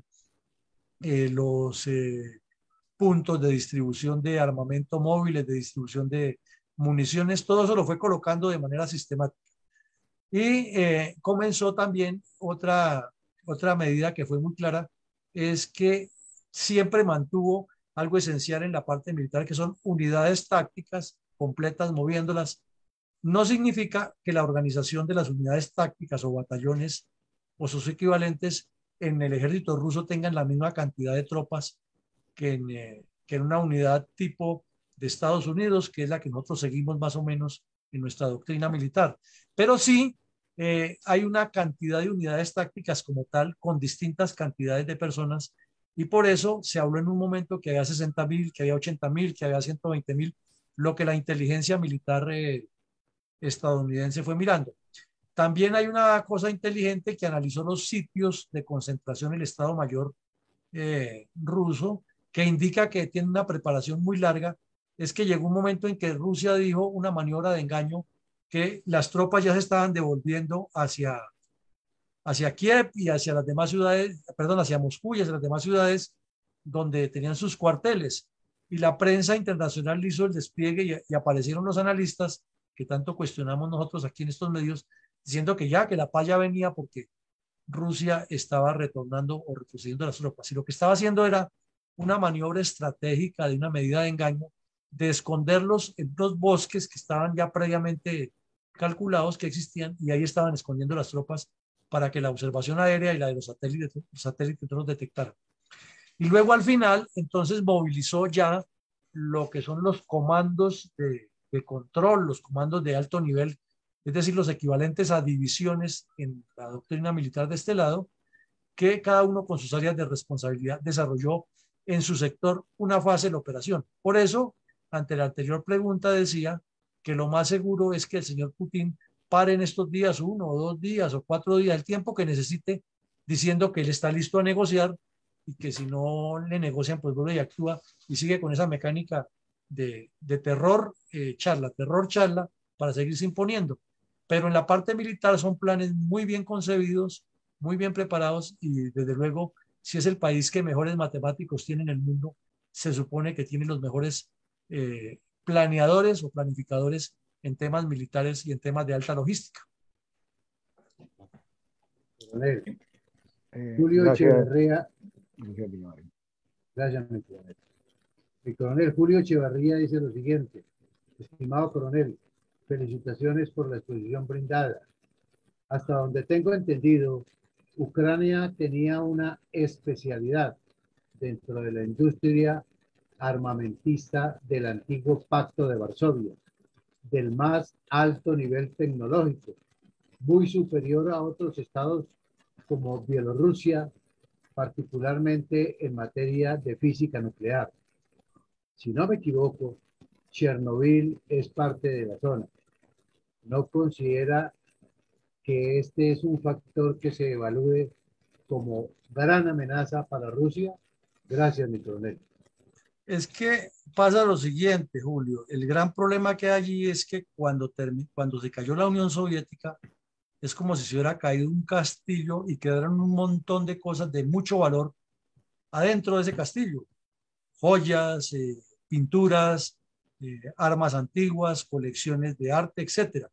los puntos de distribución de armamento móviles, de distribución de municiones, todo eso lo fue colocando de manera sistemática. Y comenzó también otra medida que fue muy clara, es que siempre mantuvo algo esencial en la parte militar, que son unidades tácticas completas, moviéndolas. No significa que la organización de las unidades tácticas o batallones o sus equivalentes en el ejército ruso tengan la misma cantidad de tropas que en una unidad tipo de Estados Unidos, que es la que nosotros seguimos más o menos en nuestra doctrina militar. Pero sí hay una cantidad de unidades tácticas como tal, con distintas cantidades de personas, y por eso se habló en un momento que había 60.000, que había 80.000, que había 120.000, lo que la inteligencia militar estadounidense fue mirando. También hay una cosa inteligente que analizó los sitios de concentración del Estado Mayor ruso, que indica que tiene una preparación muy larga. Es que llegó un momento en que Rusia dijo, una maniobra de engaño, que las tropas ya se estaban devolviendo hacia Kiev y hacia las demás ciudades, perdón, hacia Moscú y hacia las demás ciudades donde tenían sus cuarteles. Y la prensa internacional hizo el despliegue y aparecieron los analistas que tanto cuestionamos nosotros aquí en estos medios, diciendo que la paz ya venía porque Rusia estaba retornando o retrocediendo las tropas. Y lo que estaba haciendo era una maniobra estratégica de una medida de engaño, de esconderlos en los bosques que estaban ya previamente calculados que existían, y ahí estaban escondiendo las tropas para que la observación aérea y la de los satélites no los detectaran. Y luego al final, entonces movilizó ya lo que son los comandos de control, los comandos de alto nivel, es decir, los equivalentes a divisiones en la doctrina militar de este lado, que cada uno con sus áreas de responsabilidad desarrolló en su sector una fase de la operación. Por eso, ante la anterior pregunta decía que lo más seguro es que el señor Putin pare en estos días, 1 o 2 días o 4 días, el tiempo que necesite, diciendo que él está listo a negociar, y que si no le negocian, pues vuelve y actúa y sigue con esa mecánica de terror, charla, para seguirse imponiendo. Pero en la parte militar son planes muy bien concebidos, muy bien preparados, y desde luego, si es el país que mejores matemáticos tiene en el mundo, se supone que tiene los mejores planeadores o planificadores en temas militares y en temas de alta logística. Julio Echeverría. Gracias, mi coronel. El coronel Julio Echeverría dice lo siguiente: estimado coronel, felicitaciones por la exposición brindada. Hasta donde tengo entendido, Ucrania tenía una especialidad dentro de la industria armamentista del antiguo Pacto de Varsovia, del más alto nivel tecnológico, muy superior a otros estados como Bielorrusia, particularmente en materia de física nuclear. Si no me equivoco, Chernobyl es parte de la zona. ¿No considera que este es un factor que se evalúe como gran amenaza para Rusia? Gracias, mi coronel. Es que pasa lo siguiente, Julio. El gran problema que hay allí es que cuando se cayó la Unión Soviética, es como si se hubiera caído un castillo y quedaron un montón de cosas de mucho valor adentro de ese castillo. Joyas, pinturas, armas antiguas, colecciones de arte, etc.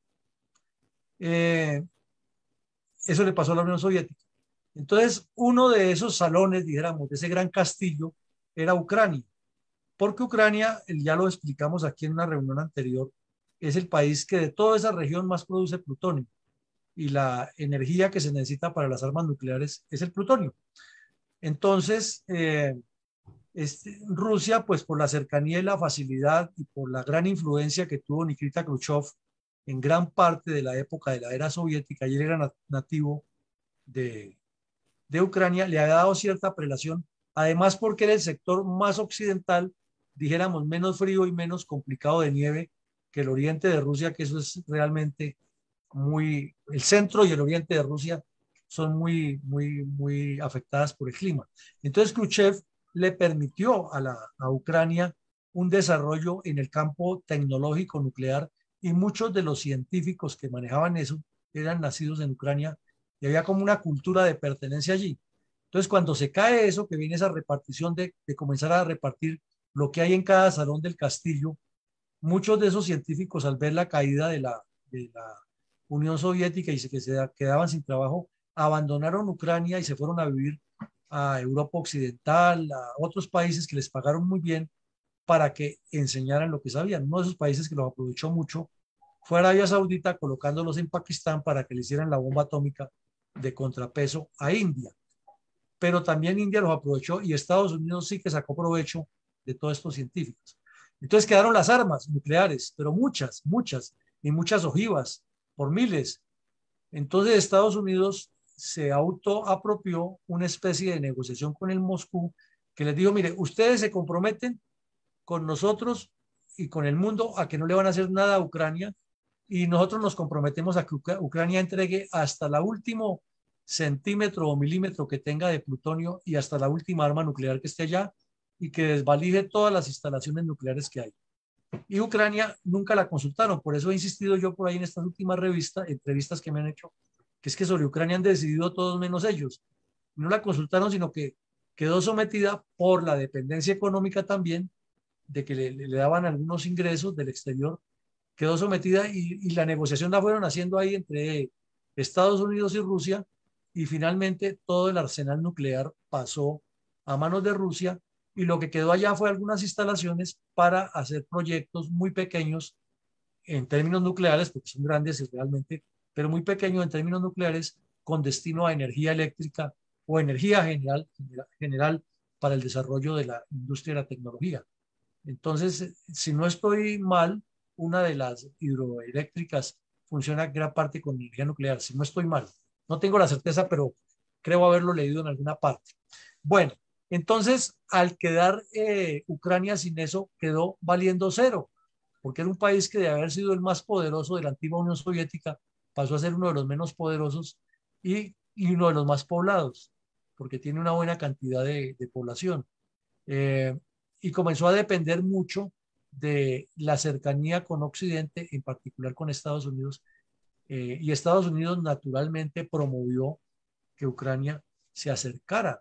Eso le pasó a la Unión Soviética. Entonces, uno de esos salones, dijéramos, de ese gran castillo, era Ucrania, porque Ucrania, ya lo explicamos aquí en una reunión anterior, es el país que de toda esa región más produce plutonio, y la energía que se necesita para las armas nucleares es el plutonio. Entonces, Rusia, pues por la cercanía y la facilidad y por la gran influencia que tuvo Nikita Khrushchev en gran parte de la época de la era soviética, y él era nativo de Ucrania, le ha dado cierta prelación, además porque era el sector más occidental, dijéramos menos frío y menos complicado de nieve que el oriente de Rusia, que eso es realmente muy, el centro y el oriente de Rusia son muy afectadas por el clima. Entonces Khrushchev le permitió a Ucrania un desarrollo en el campo tecnológico nuclear, y muchos de los científicos que manejaban eso eran nacidos en Ucrania, y había como una cultura de pertenencia allí. Entonces, cuando se cae eso, que viene esa repartición de comenzar a repartir lo que hay en cada salón del castillo, muchos de esos científicos, al ver la caída de la Unión Soviética y que se quedaban sin trabajo, abandonaron Ucrania y se fueron a vivir a Europa Occidental, a otros países que les pagaron muy bien para que enseñaran lo que sabían. Uno de esos países que los aprovechó mucho fue Arabia Saudita, colocándolos en Pakistán para que le hicieran la bomba atómica de contrapeso a India. Pero también India los aprovechó, y Estados Unidos sí que sacó provecho de todos estos científicos. Entonces quedaron las armas nucleares, pero muchas, y muchas ojivas, por miles. Entonces Estados Unidos se autoapropió una especie de negociación con el Moscú, que les dijo: mire, ustedes se comprometen con nosotros y con el mundo a que no le van a hacer nada a Ucrania, y nosotros nos comprometemos a que Ucrania entregue hasta el último centímetro o milímetro que tenga de plutonio y hasta la última arma nuclear que esté allá, y que desvalije todas las instalaciones nucleares que hay. Y Ucrania nunca la consultaron. Por eso he insistido yo por ahí en estas últimas entrevistas que me han hecho, que es que sobre Ucrania han decidido todos menos ellos. No la consultaron, sino que quedó sometida por la dependencia económica también, de que le daban algunos ingresos del exterior. Quedó sometida, y la negociación la fueron haciendo ahí entre Estados Unidos y Rusia, y finalmente todo el arsenal nuclear pasó a manos de Rusia, y lo que quedó allá fue algunas instalaciones para hacer proyectos muy pequeños en términos nucleares, porque son grandes realmente, pero muy pequeños en términos nucleares, con destino a energía eléctrica o energía general para el desarrollo de la industria de la tecnología. Entonces, si no estoy mal, una de las hidroeléctricas funciona gran parte con energía nuclear, si no estoy mal. No tengo la certeza, pero creo haberlo leído en alguna parte. Bueno, entonces, al quedar Ucrania sin eso, quedó valiendo cero, porque era un país que de haber sido el más poderoso de la antigua Unión Soviética, pasó a ser uno de los menos poderosos y uno de los más poblados, porque tiene una buena cantidad de población. Y comenzó a depender mucho de la cercanía con Occidente, en particular con Estados Unidos, y Estados Unidos naturalmente promovió que Ucrania se acercara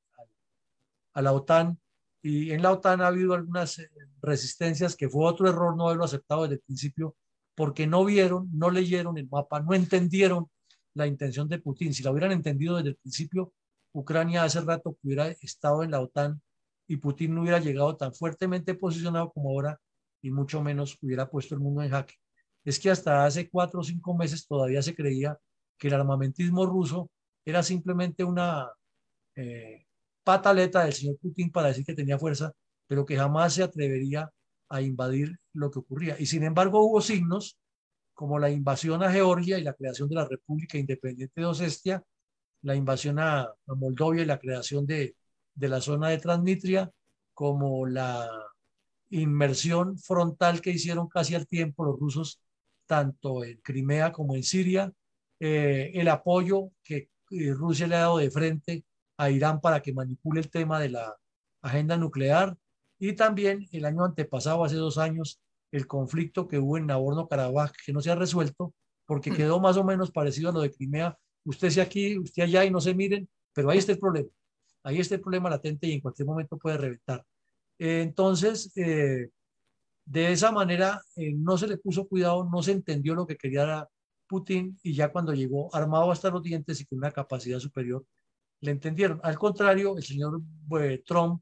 a la OTAN, y en la OTAN ha habido algunas resistencias, que fue otro error no haberlo aceptado desde el principio, porque no vieron, no leyeron el mapa, no entendieron la intención de Putin. Si la hubieran entendido desde el principio, Ucrania hace rato que hubiera estado en la OTAN, y Putin no hubiera llegado tan fuertemente posicionado como ahora, y mucho menos hubiera puesto el mundo en jaque. Es que hasta hace 4 o 5 meses todavía se creía que el armamentismo ruso era simplemente una pataleta del señor Putin para decir que tenía fuerza, pero que jamás se atrevería a invadir lo que ocurría. Y sin embargo hubo signos como la invasión a Georgia y la creación de la República Independiente de Osetia, la invasión a Moldovia y la creación de la zona de Transnistria, como la inmersión frontal que hicieron casi al tiempo los rusos, tanto en Crimea como en Siria, el apoyo que Rusia le ha dado de frente a Irán para que manipule el tema de la agenda nuclear, y también el año antepasado, hace 2 años, el conflicto que hubo en Nagorno-Karabaj, que no se ha resuelto, porque quedó más o menos parecido a lo de Crimea. Usted sea aquí, usted allá, y no se miren, pero ahí está el problema. Ahí está el problema latente, y en cualquier momento puede reventar. Entonces, de esa manera, no se le puso cuidado, no se entendió lo que quería Putin, y ya cuando llegó armado hasta los dientes y con una capacidad superior, le entendieron. Al contrario, el señor Trump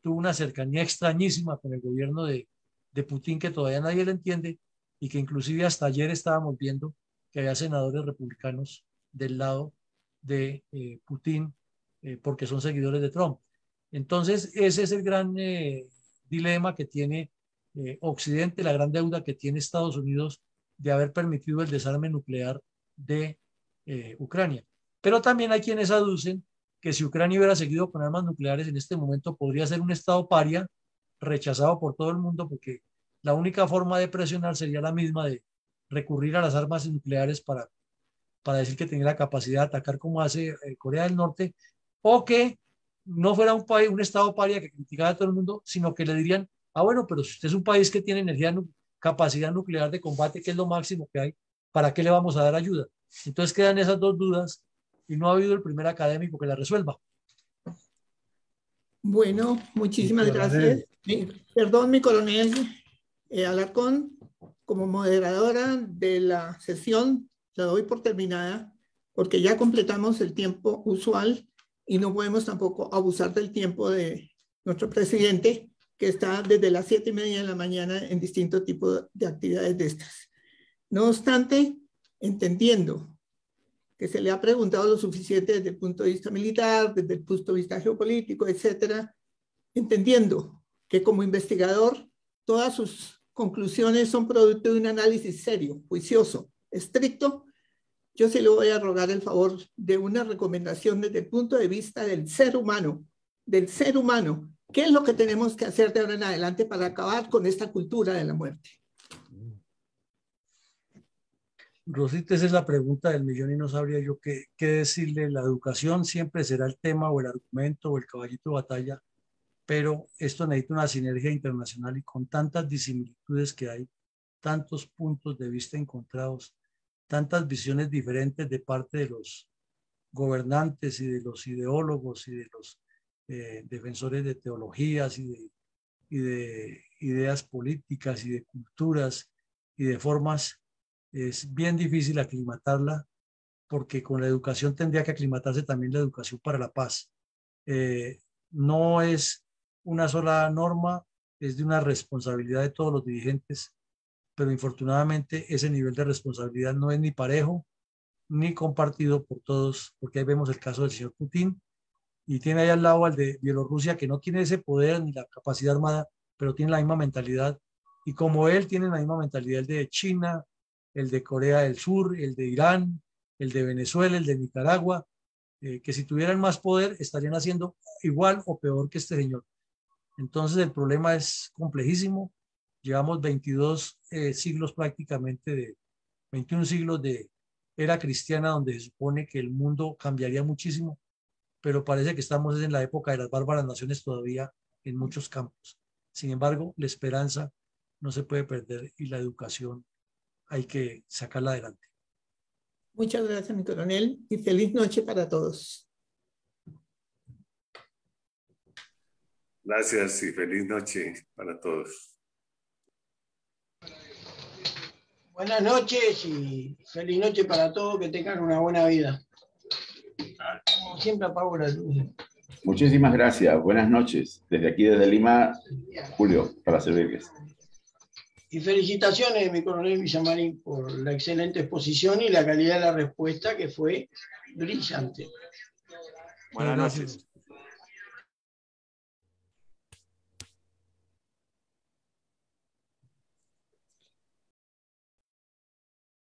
tuvo una cercanía extrañísima con el gobierno de Putin que todavía nadie le entiende y que inclusive hasta ayer estábamos viendo que había senadores republicanos del lado de Putin porque son seguidores de Trump. Entonces, ese es el gran dilema que tiene Occidente, la gran deuda que tiene Estados Unidos de haber permitido el desarme nuclear de Ucrania. Pero también hay quienes aducen que si Ucrania hubiera seguido con armas nucleares en este momento podría ser un estado paria rechazado por todo el mundo, porque la única forma de presionar sería la misma de recurrir a las armas nucleares para decir que tenía la capacidad de atacar como hace Corea del Norte, o que no fuera un país, un estado paria que criticara a todo el mundo, sino que le dirían, ah, bueno, pero si usted es un país que tiene capacidad nuclear de combate, que es lo máximo que hay, ¿para qué le vamos a dar ayuda? Entonces quedan esas dos dudas y no ha habido el primer académico que la resuelva. Bueno, muchísimas gracias. Perdón, mi coronel Alarcón, como moderadora de la sesión, la doy por terminada porque ya completamos el tiempo usual y no podemos tampoco abusar del tiempo de nuestro presidente, que está desde las 7:30 de la mañana en distintos tipos de actividades de estas. No obstante, entendiendo que se le ha preguntado lo suficiente desde el punto de vista militar, desde el punto de vista geopolítico, etcétera, entendiendo que como investigador todas sus conclusiones son producto de un análisis serio, juicioso, estricto, yo sí le voy a rogar el favor de una recomendación desde el punto de vista del ser humano, ¿Qué es lo que tenemos que hacer de ahora en adelante para acabar con esta cultura de la muerte? Rosita, esa es la pregunta del millón y no sabría yo qué decirle. La educación siempre será el tema o el argumento o el caballito de batalla, pero esto necesita una sinergia internacional y con tantas disimilitudes que hay, tantos puntos de vista encontrados, tantas visiones diferentes de parte de los gobernantes y de los ideólogos y de los defensores de teologías y de ideas políticas y de culturas y de formas, es bien difícil aclimatarla, porque con la educación tendría que aclimatarse también la educación para la paz. No es una sola norma, es de una responsabilidad de todos los dirigentes, pero infortunadamente ese nivel de responsabilidad no es ni parejo ni compartido por todos, porque ahí vemos el caso del señor Putin y tiene ahí al lado al de Bielorrusia, que no tiene ese poder ni la capacidad armada, pero tiene la misma mentalidad, y como él tiene la misma mentalidad el de China, el de Corea del Sur, el de Irán, el de Venezuela, el de Nicaragua, que si tuvieran más poder estarían haciendo igual o peor que este señor. Entonces el problema es complejísimo. Llevamos 22 siglos prácticamente, 21 siglos de era cristiana, donde se supone que el mundo cambiaría muchísimo, pero parece que estamos en la época de las bárbaras naciones todavía en muchos campos. Sin embargo, la esperanza no se puede perder y la educación hay que sacarla adelante. Muchas gracias, mi coronel, y feliz noche para todos. Gracias y feliz noche para todos. Buenas noches y feliz noche para todos, que tengan una buena vida. Como siempre apago la luz. Muchísimas gracias, buenas noches. Desde aquí, desde Lima, Julio, para servirles. Y felicitaciones, mi coronel Villamarín, por la excelente exposición y la calidad de la respuesta, que fue brillante. Buenas noches.